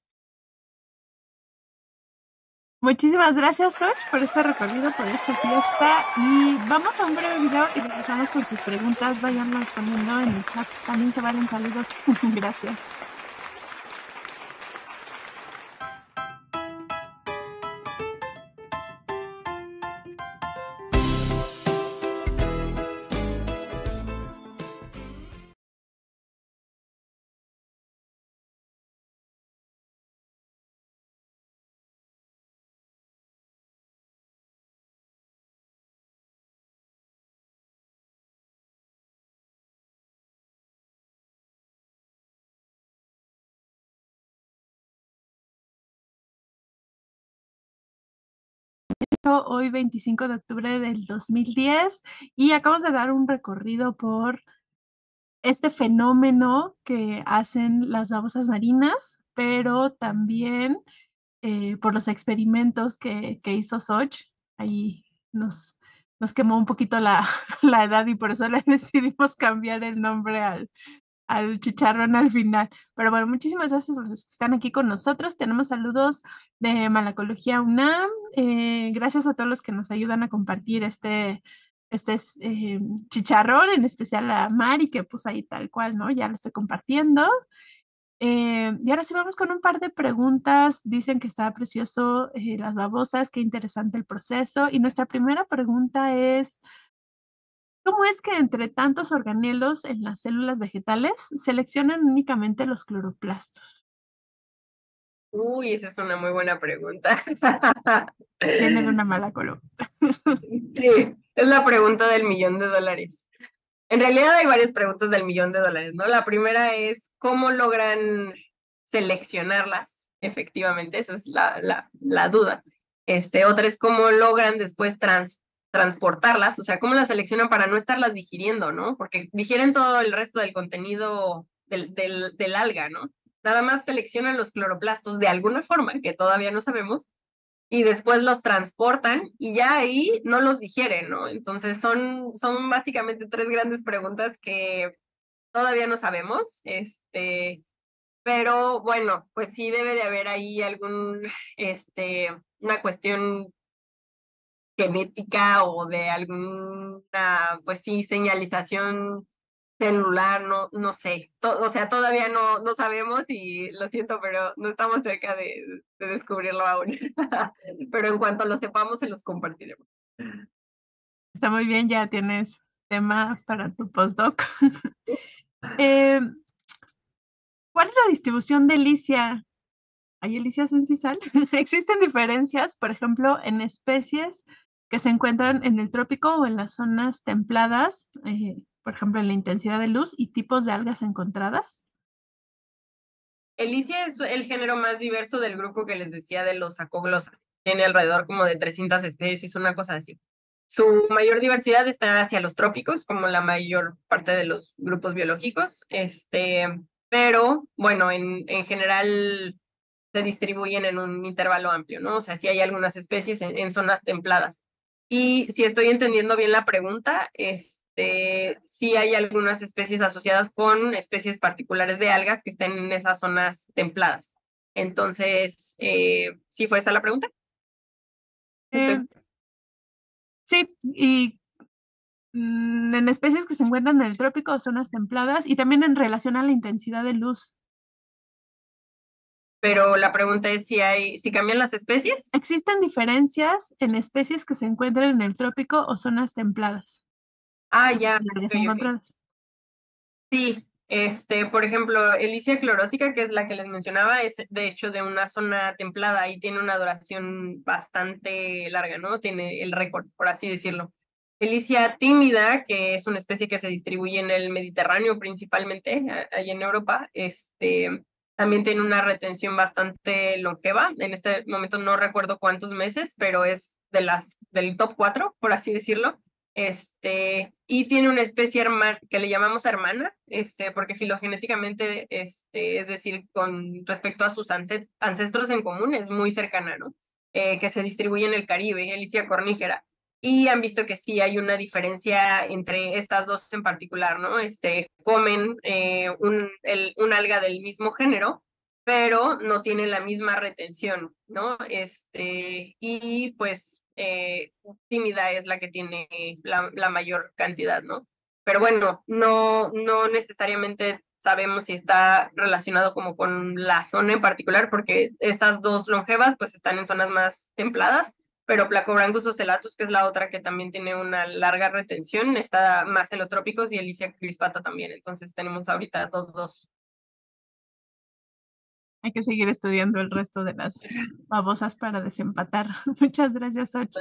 Muchísimas gracias, Soch, por este recorrido, por esta fiesta. Y vamos a un breve video y regresamos con sus preguntas. Váyanlas poniendo en el chat. También se valen saludos. Gracias. Hoy 25 de octubre del 2010 y acabamos de dar un recorrido por este fenómeno que hacen las babosas marinas, pero también por los experimentos que hizo Soch. Ahí nos quemó un poquito la, la edad y por eso le decidimos cambiar el nombre al chicharrón al final. Pero bueno, muchísimas gracias por los que están aquí con nosotros. Tenemos saludos de Malacología UNAM. Gracias a todos los que nos ayudan a compartir este chicharrón, en especial a Mari, que pues ahí tal cual, ¿no? Ya lo estoy compartiendo. Y ahora sí vamos con un par de preguntas. Dicen que está precioso las babosas, qué interesante el proceso. Y nuestra primera pregunta es, ¿cómo es que entre tantos organelos en las células vegetales seleccionan únicamente los cloroplastos? Uy, esa es una muy buena pregunta. Tienen una mala columna. Sí, es la pregunta del $1,000,000. En realidad hay varias preguntas del $1,000,000, ¿no? La primera es, ¿cómo logran seleccionarlas? Efectivamente, esa es la duda. Otra es cómo logran después transportarlas, o sea, cómo las seleccionan para no estarlas digiriendo, ¿no? Porque digieren todo el resto del contenido del alga, ¿no? Nada más seleccionan los cloroplastos de alguna forma, que todavía no sabemos, y después los transportan y ya ahí no los digieren, ¿no? Entonces son básicamente tres grandes preguntas que todavía no sabemos, pero bueno, pues sí debe de haber ahí una cuestión genética o de alguna, pues sí, señalización celular, no sé. O sea, todavía no sabemos y lo siento, pero no estamos cerca de descubrirlo aún. Pero en cuanto lo sepamos, se los compartiremos. Está muy bien, ya tienes tema para tu postdoc. Eh, ¿Cuál es la distribución de Licia? ¿Hay Elicias en sisal? ¿Existen diferencias, por ejemplo, en especies que se encuentran en el trópico o en las zonas templadas, por ejemplo, en la intensidad de luz y tipos de algas encontradas? Elicia es el género más diverso del grupo que les decía de los Acoglosa. Tiene alrededor como de 300 especies, una cosa así. Su mayor diversidad está hacia los trópicos, como la mayor parte de los grupos biológicos. Pero bueno, en general se distribuyen en un intervalo amplio, ¿no? O sea, sí hay algunas especies en zonas templadas. Y si estoy entendiendo bien la pregunta, sí hay algunas especies asociadas con especies particulares de algas que estén en esas zonas templadas. Entonces, ¿sí fue esa la pregunta? Sí, y En especies que se encuentran en el trópico o zonas templadas y también en relación a la intensidad de luz. Pero la pregunta es si cambian las especies. Existen diferencias en especies que se encuentran en el trópico o zonas templadas. Ah, ya, En áreas ok. encontradas. Sí, por ejemplo, Elicia clorótica, que es la que les mencionaba, es de hecho de una zona templada y tiene una duración bastante larga, ¿no? Tiene el récord, por así decirlo. Elicia tímida, que es una especie que se distribuye en el Mediterráneo principalmente, ahí en Europa, también tiene una retención bastante longeva. En este momento no recuerdo cuántos meses, pero es del top 4, por así decirlo. Y tiene una especie que le llamamos hermana, porque filogenéticamente, es decir, con respecto a sus ancestros en común, es muy cercana, ¿no? Que se distribuye en el Caribe, Elicia cornígera. Y han visto que sí hay una diferencia entre estas dos en particular, ¿no? Comen un alga del mismo género, pero no tienen la misma retención, ¿no? Y pues tímida es la que tiene la mayor cantidad, ¿no? Pero bueno, no necesariamente sabemos si está relacionado como con la zona en particular, porque estas dos longevas pues están en zonas más templadas, pero Placobranchus ocellatus, que es la otra que también tiene una larga retención, está más en los trópicos, y Elicia crispata también. Entonces tenemos ahorita dos. Hay que seguir estudiando el resto de las babosas para desempatar. Muchas gracias, Och.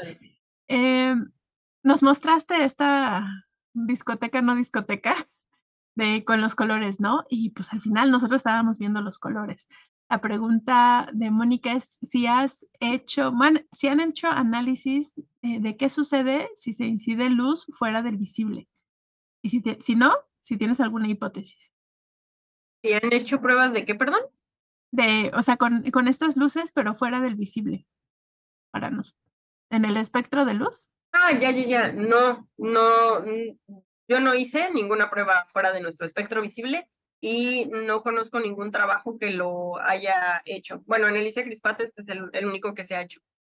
Nos mostraste esta discoteca, no discoteca, con los colores, ¿no? Y pues al final nosotros estábamos viendo los colores. La pregunta de Mónica es si si han hecho análisis de qué sucede si se incide luz fuera del visible. Y si no, si tienes alguna hipótesis. ¿Y han hecho pruebas de qué, perdón? O sea, con estas luces, pero fuera del visible para nosotros. En el espectro de luz. Ah, ya. Yo no hice ninguna prueba fuera de nuestro espectro visible y no conozco ningún trabajo que lo haya hecho. Bueno, en Elicia crispata este es el único que se ha hecho.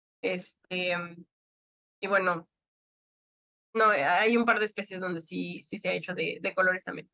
Y bueno, no, hay un par de especies donde sí se ha hecho de colores también.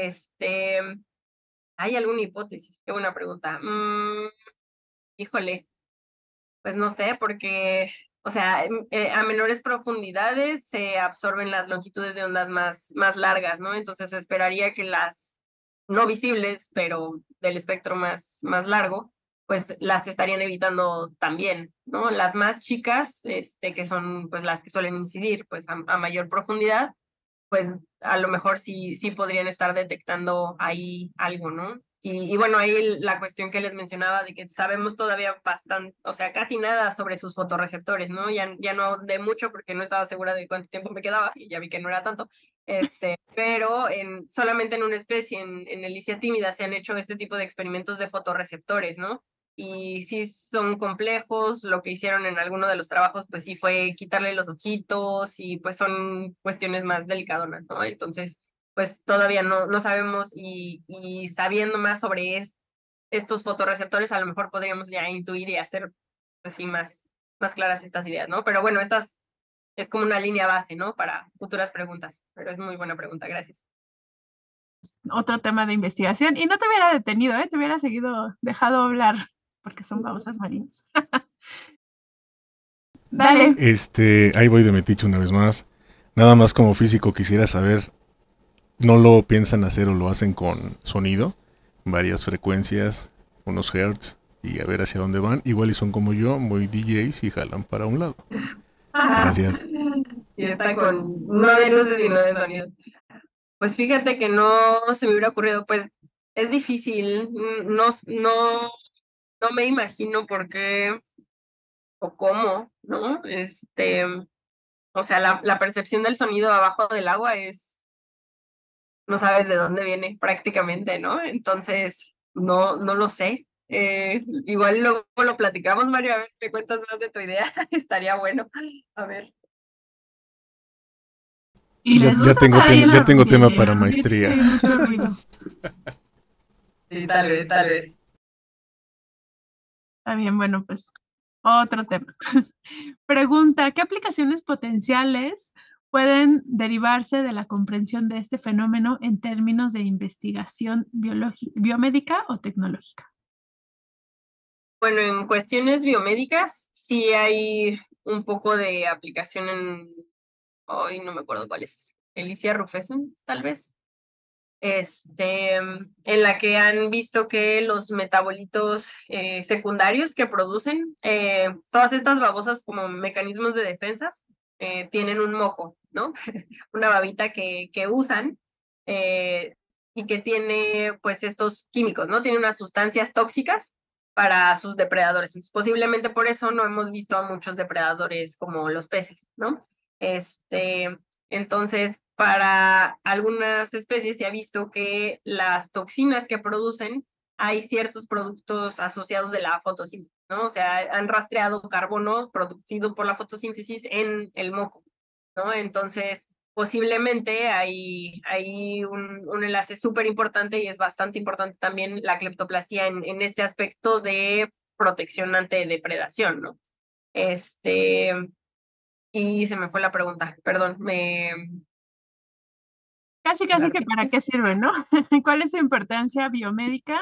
¿Hay alguna hipótesis? Qué buena pregunta. Híjole, pues no sé, porque, o sea, a menores profundidades se absorben las longitudes de ondas más largas, ¿no? Entonces esperaría que las no visibles, pero del espectro más largo, pues las estarían evitando también, ¿no? Las más chicas, que son pues las que suelen incidir, pues a mayor profundidad, pues a lo mejor sí podrían estar detectando ahí algo, ¿no? Y bueno, ahí la cuestión que les mencionaba de que sabemos todavía bastante, o sea, casi nada sobre sus fotorreceptores, ¿no? Ya no de mucho porque no estaba segura de cuánto tiempo me quedaba y ya vi que no era tanto, pero solamente en una especie, en Elicia tímida, se han hecho este tipo de experimentos de fotorreceptores, ¿no? Y sí son complejos. Lo que hicieron en alguno de los trabajos pues sí fue quitarle los ojitos y pues son cuestiones más delicadonas, ¿no? Entonces pues todavía no sabemos, y sabiendo más sobre estos fotorreceptores a lo mejor podríamos ya intuir y hacer así más claras estas ideas, ¿no? Pero bueno, estas es como una línea base, ¿no? Para futuras preguntas, pero es muy buena pregunta, gracias. Otro tema de investigación. Y no te hubiera detenido, te hubiera dejado hablar, porque son babosas marinas. Dale. Ahí voy de metiche una vez más. Nada más como físico quisiera saber, ¿no lo piensan hacer o lo hacen con sonido? Varias frecuencias, unos hertz, y a ver hacia dónde van. Igual y son como yo, muy DJs y jalan para un lado. Gracias. Y está con no de luces y no de sonido. Pues fíjate que no se me hubiera ocurrido, pues es difícil, no me imagino por qué o cómo, ¿no? O sea, la percepción del sonido abajo del agua no sabes de dónde viene prácticamente, ¿no? Entonces, no lo sé. Igual luego lo platicamos, Mario, a ver, me cuentas más de tu idea, estaría bueno. A ver. Y ya tengo tema para maestría. Sí, mucho ruido. Sí, tal vez. Está bien, bueno, pues otro tema. Pregunta, ¿qué aplicaciones potenciales pueden derivarse de la comprensión de este fenómeno en términos de investigación biomédica o tecnológica? Bueno, en cuestiones biomédicas sí hay un poco de aplicación hoy no me acuerdo cuál es, Alicia Rufesen, tal vez, en la que han visto que los metabolitos secundarios que producen, todas estas babosas como mecanismos de defensas, tienen un moco, ¿no? Una babita que usan y que tiene pues estos químicos, ¿no? Tiene unas sustancias tóxicas para sus depredadores. Entonces, posiblemente por eso no hemos visto a muchos depredadores como los peces, ¿no? Entonces, para algunas especies se ha visto que las toxinas que producen, hay ciertos productos asociados de la fotosíntesis, ¿no? O sea, han rastreado carbono producido por la fotosíntesis en el moco, ¿no? Entonces, posiblemente hay un enlace súper importante y es bastante importante también la cleptoplastia en este aspecto de protección ante depredación, ¿no? Y se me fue la pregunta, perdón, Casi que para qué sirve, ¿no? ¿Cuál es su importancia biomédica?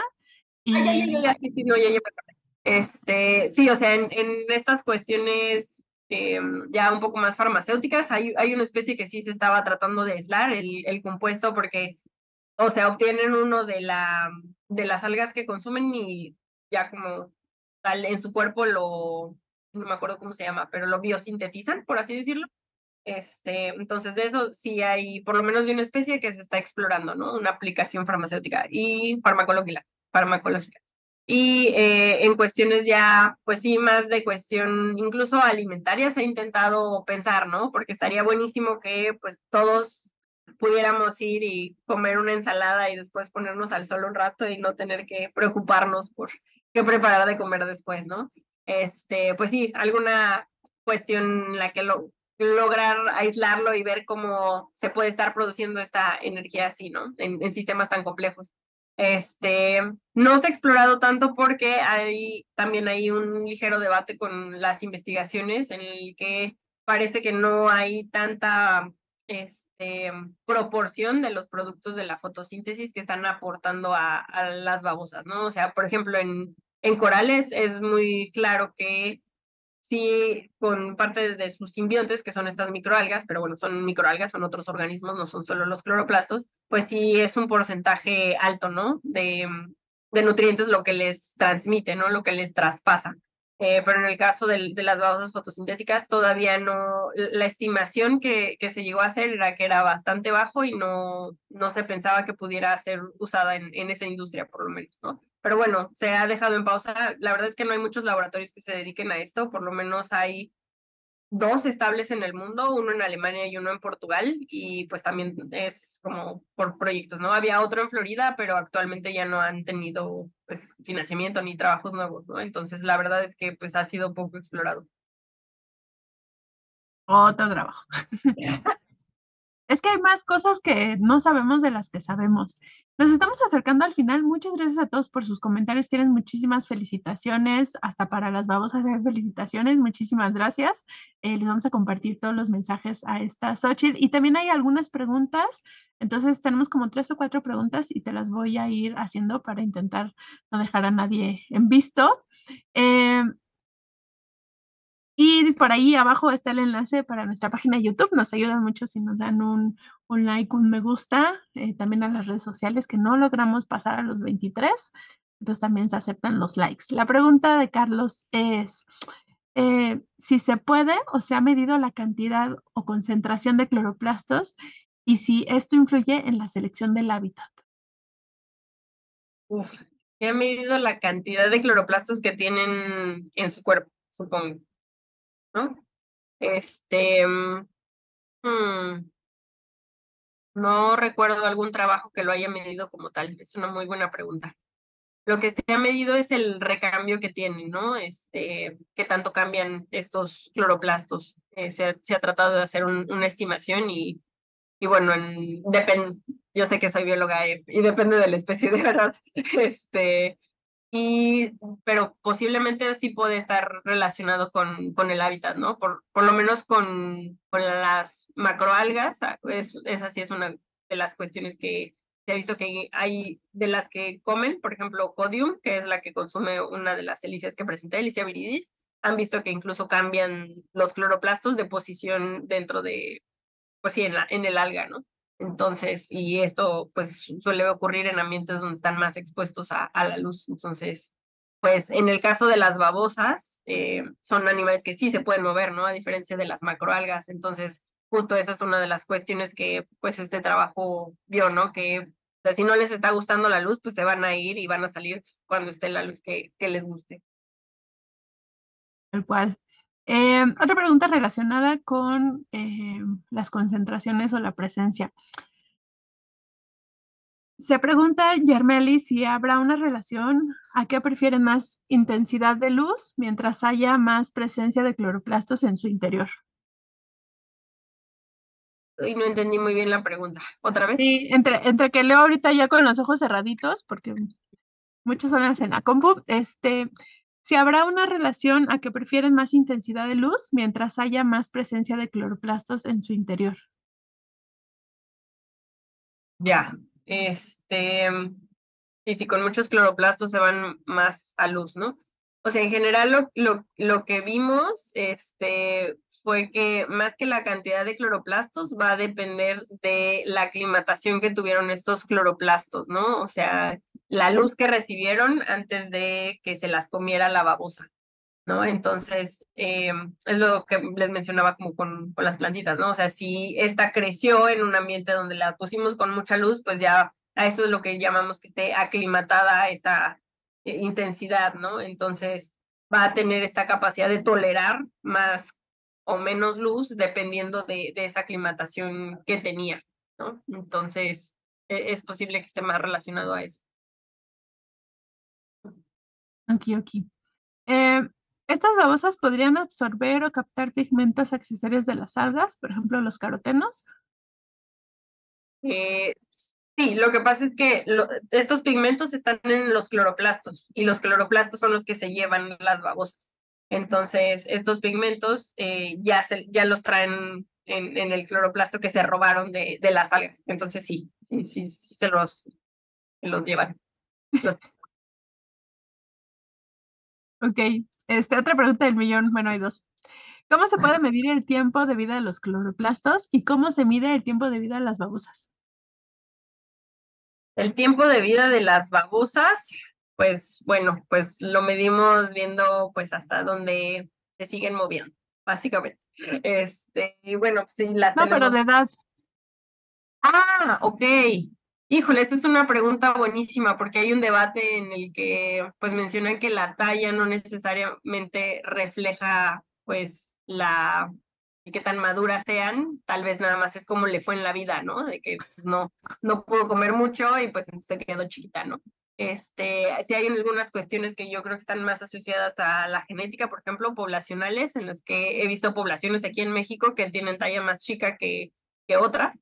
sí, sí, no, ya, sí, o sea, en estas cuestiones ya un poco más farmacéuticas, hay una especie que sí se estaba tratando de aislar, el compuesto, porque, o sea, obtienen uno de las algas que consumen y ya como tal en su cuerpo no me acuerdo cómo se llama, pero lo biosintetizan, por así decirlo. Entonces de eso sí hay, por lo menos de una especie que se está explorando, ¿no? Una aplicación farmacéutica y farmacológica. Y en cuestiones ya, pues sí, más de cuestión incluso alimentaria se ha intentado pensar, ¿no? Porque estaría buenísimo que pues todos pudiéramos ir y comer una ensalada y después ponernos al sol un rato y no tener que preocuparnos por qué preparar de comer después, ¿no? Pues sí, alguna cuestión en la que lograr aislarlo y ver cómo se puede estar produciendo esta energía así, ¿no? En sistemas tan complejos. No se ha explorado tanto porque también hay un ligero debate con las investigaciones en el que parece que no hay tanta proporción de los productos de la fotosíntesis que están aportando a las babosas, ¿no? O sea, por ejemplo, en corales es muy claro que sí, con parte de sus simbiontes, que son estas microalgas, pero bueno, son microalgas, son otros organismos, no son solo los cloroplastos, pues sí es un porcentaje alto, ¿no? De nutrientes lo que les transmite, ¿no? Lo que les traspasa. Pero en el caso de las babosas fotosintéticas, todavía no, la estimación que se llegó a hacer era que era bastante bajo y no se pensaba que pudiera ser usada en esa industria, por lo menos, ¿no? Pero bueno, se ha dejado en pausa. La verdad es que no hay muchos laboratorios que se dediquen a esto, por lo menos hay 2 estables en el mundo, uno en Alemania y uno en Portugal, y pues también es como por proyectos, ¿no? Había otro en Florida, pero actualmente ya no han tenido pues financiamiento ni trabajos nuevos, ¿no? Entonces la verdad es que pues ha sido poco explorado. Otro trabajo. Es que hay más cosas que no sabemos de las que sabemos. Nos estamos acercando al final. Muchas gracias a todos por sus comentarios. Tienen muchísimas felicitaciones. Hasta para las babosas de felicitaciones. Muchísimas gracias. Les vamos a compartir todos los mensajes a esta Xochitl. Y también hay algunas preguntas. Entonces tenemos como 3 o 4 preguntas y te las voy a ir haciendo para intentar no dejar a nadie en visto. Y por ahí abajo está el enlace para nuestra página de YouTube. Nos ayudan mucho si nos dan un like, un me gusta. También a las redes sociales que no logramos pasar a los 23. Entonces también se aceptan los likes. La pregunta de Carlos es si se puede o se ha medido la cantidad o concentración de cloroplastos y si esto influye en la selección del hábitat. Uf, se ha medido la cantidad de cloroplastos que tienen en su cuerpo, supongo, ¿no? No recuerdo algún trabajo que lo haya medido como tal. Es una muy buena pregunta. Lo que se ha medido es el recambio que tienen, ¿no? Qué tanto cambian estos cloroplastos. Se ha tratado de hacer una estimación y bueno, yo sé que soy bióloga y depende de la especie de verdad. pero posiblemente sí puede estar relacionado con el hábitat, ¿no? Por lo menos con las macroalgas, esa sí es una de las cuestiones que se ha visto que hay de las que comen, por ejemplo, Codium, que es la que consume una de las helicias que presenté, Helicia viridis, han visto que incluso cambian los cloroplastos de posición dentro de, pues sí, en el alga, ¿no? Entonces, y esto pues suele ocurrir en ambientes donde están más expuestos a la luz. Entonces, pues en el caso de las babosas, son animales que sí se pueden mover, ¿no? A diferencia de las macroalgas. Entonces, justo esa es una de las cuestiones que pues este trabajo vio, ¿no? Que o sea, si no les está gustando la luz, pues se van a ir y van a salir cuando esté la luz que les guste. Tal cual. Otra pregunta relacionada con las concentraciones o la presencia. Se pregunta Yermeli si habrá una relación a qué prefieren más intensidad de luz mientras haya más presencia de cloroplastos en su interior. Y no entendí muy bien la pregunta. ¿Otra vez? Sí, entre que leo ahorita ya con los ojos cerraditos, porque muchas horas en la compu, si habrá una relación a que prefieren más intensidad de luz mientras haya más presencia de cloroplastos en su interior. Ya, y si con muchos cloroplastos se van más a luz, ¿no? O sea, en general lo que vimos, fue que más que la cantidad de cloroplastos va a depender de la aclimatación que tuvieron estos cloroplastos, ¿no? O sea, la luz que recibieron antes de que se las comiera la babosa, ¿no? Entonces, es lo que les mencionaba como con las plantitas, ¿no? O sea, si esta creció en un ambiente donde la pusimos con mucha luz, pues ya a eso es lo que llamamos que esté aclimatada a esta intensidad, ¿no? Entonces, va a tener esta capacidad de tolerar más o menos luz dependiendo de esa aclimatación que tenía, ¿no? Entonces, es posible que esté más relacionado a eso. Ok. Estas babosas podrían absorber o captar pigmentos accesorios de las algas, por ejemplo, los carotenos. Sí, lo que pasa es que estos pigmentos están en los cloroplastos y los cloroplastos son los que se llevan las babosas. Entonces, estos pigmentos ya los traen en el cloroplasto que se robaron de las algas. Entonces, sí se los llevan. Ok, otra pregunta del millón, bueno, hay dos. ¿Cómo se puede medir el tiempo de vida de los cloroplastos y cómo se mide el tiempo de vida de las babosas? El tiempo de vida de las babosas, pues bueno, pues lo medimos viendo pues hasta dónde se siguen moviendo, básicamente. Y bueno, pues sí, las No, pero tenemos. de edad. Ah, ok. Híjole, esta es una pregunta buenísima porque hay un debate en el que pues mencionan que la talla no necesariamente refleja pues qué tan maduras sean, tal vez nada más es como le fue en la vida, ¿no? De que pues, no pudo comer mucho y pues se quedó chiquita, ¿no? Sí hay algunas cuestiones que yo creo que están más asociadas a la genética, por ejemplo, poblacionales, en las que he visto poblaciones aquí en México que tienen talla más chica que otras.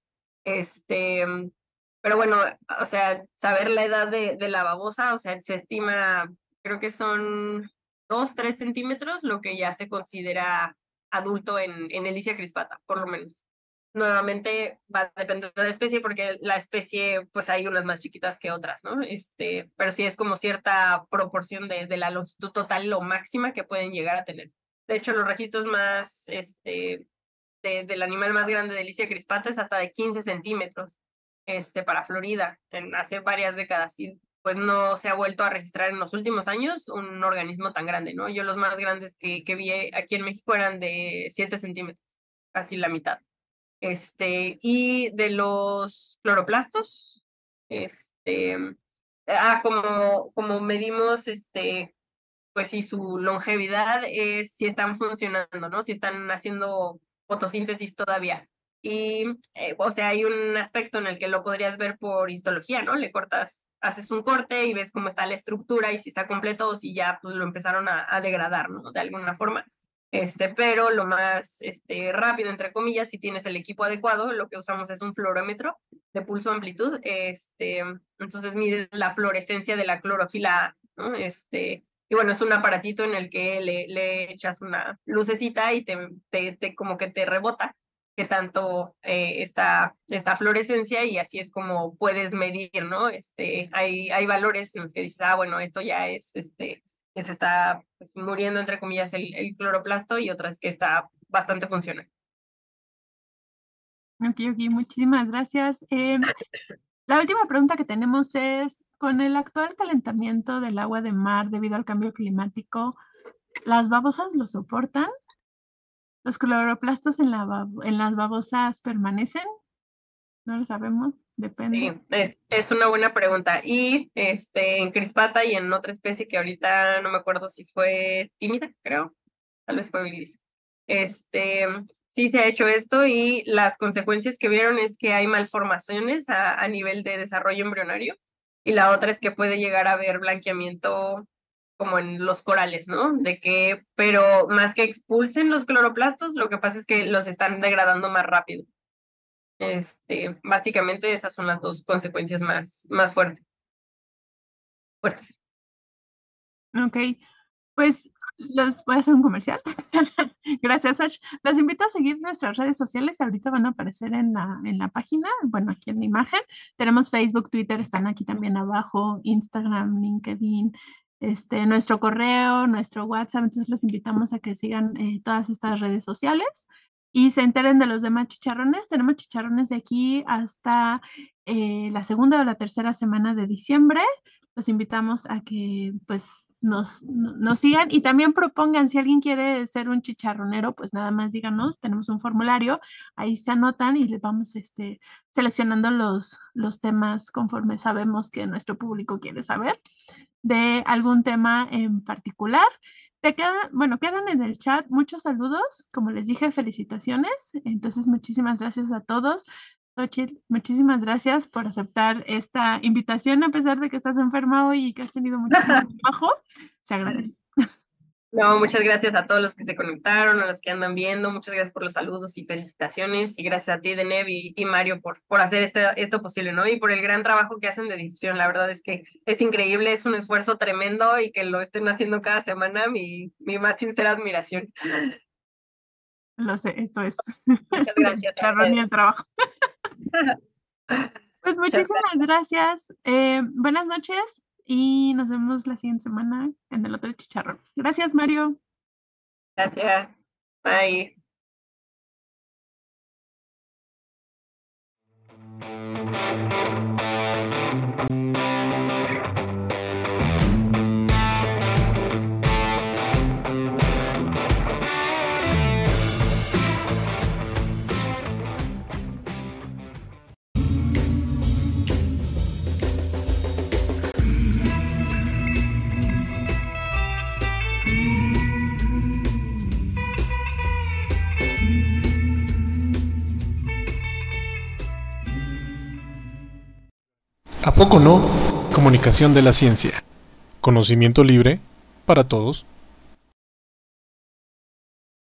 Pero bueno, o sea, saber la edad de la babosa, o sea, se estima, creo que son 2, 3 centímetros, lo que ya se considera adulto en Helicia crispata, por lo menos. Nuevamente va a depender de la especie, porque la especie, pues hay unas más chiquitas que otras, ¿no? Pero sí es como cierta proporción de la longitud total, lo máxima que pueden llegar a tener. De hecho, los registros más, del animal más grande de Helicia crispata es hasta de 15 centímetros, para Florida, hace varias décadas, y pues no se ha vuelto a registrar en los últimos años un organismo tan grande, ¿no? Yo los más grandes que vi aquí en México eran de 7 centímetros, casi la mitad. Y de los cloroplastos, como medimos, pues si su longevidad es si están funcionando, ¿no? Si están haciendo fotosíntesis todavía. Y, o sea, hay un aspecto en el que lo podrías ver por histología, ¿no? Le cortas, haces un corte y ves cómo está la estructura y si está completo o si ya pues lo empezaron a degradar, ¿no? De alguna forma. Pero lo más rápido, entre comillas, si tienes el equipo adecuado, lo que usamos es un fluorómetro de pulso amplitud. Entonces mide la fluorescencia de la clorofila ¿no? Y bueno, es un aparatito en el que le echas una lucecita y te como que te rebota qué tanto esta fluorescencia, y así es como puedes medir, ¿no? Hay valores en los que dices, bueno, esto ya es, que se está pues, muriendo, entre comillas, el cloroplasto, y otras que está bastante funcional. Ok, muchísimas gracias. La última pregunta que tenemos es, con el actual calentamiento del agua de mar debido al cambio climático, ¿las babosas lo soportan? ¿Los cloroplastos en las babosas permanecen? No lo sabemos, depende. Sí, es una buena pregunta. Y en crispata y en otra especie que ahorita no me acuerdo si fue tímida, creo, tal vez fue bilis. Sí se ha hecho esto, y las consecuencias que vieron es que hay malformaciones a nivel de desarrollo embrionario, y la otra es que puede llegar a haber blanqueamiento como en los corales, ¿no? Pero más que expulsen los cloroplastos, lo que pasa es que los están degradando más rápido. Básicamente esas son las dos consecuencias más fuertes. Ok, pues los voy a hacer un comercial. Gracias, Ash. Los invito a seguir nuestras redes sociales. Ahorita van a aparecer en la página, bueno, aquí en la imagen. Tenemos Facebook, Twitter, están aquí también abajo, Instagram, LinkedIn, nuestro correo, nuestro WhatsApp. Entonces los invitamos a que sigan todas estas redes sociales y se enteren de los demás chicharrones. Tenemos chicharrones de aquí hasta la segunda o la tercera semana de diciembre. Los invitamos a que pues nos sigan y también propongan, si alguien quiere ser un chicharronero, pues nada más díganos, tenemos un formulario, ahí se anotan y les vamos seleccionando los temas conforme sabemos que nuestro público quiere saber de algún tema en particular. Quedan en el chat muchos saludos, como les dije, felicitaciones, entonces muchísimas gracias a todos. Xochitl, muchísimas gracias por aceptar esta invitación, a pesar de que estás enferma hoy y que has tenido muchísimo trabajo. Se agradece. No, muchas gracias a todos los que se conectaron, a los que andan viendo. Muchas gracias por los saludos y felicitaciones. Y gracias a ti, Deneb y Mario, por hacer esto posible, ¿no? Y por el gran trabajo que hacen de difusión. La verdad es que es increíble, es un esfuerzo tremendo, y que lo estén haciendo cada semana, mi más sincera admiración. Lo sé, esto es. Muchas gracias. Y el trabajo. Pues muchísimas gracias. Buenas noches y nos vemos la siguiente semana en el otro chicharrón. Gracias, Mario. Gracias. Bye. ¿A poco no? Comunicación de la ciencia. Conocimiento libre para todos.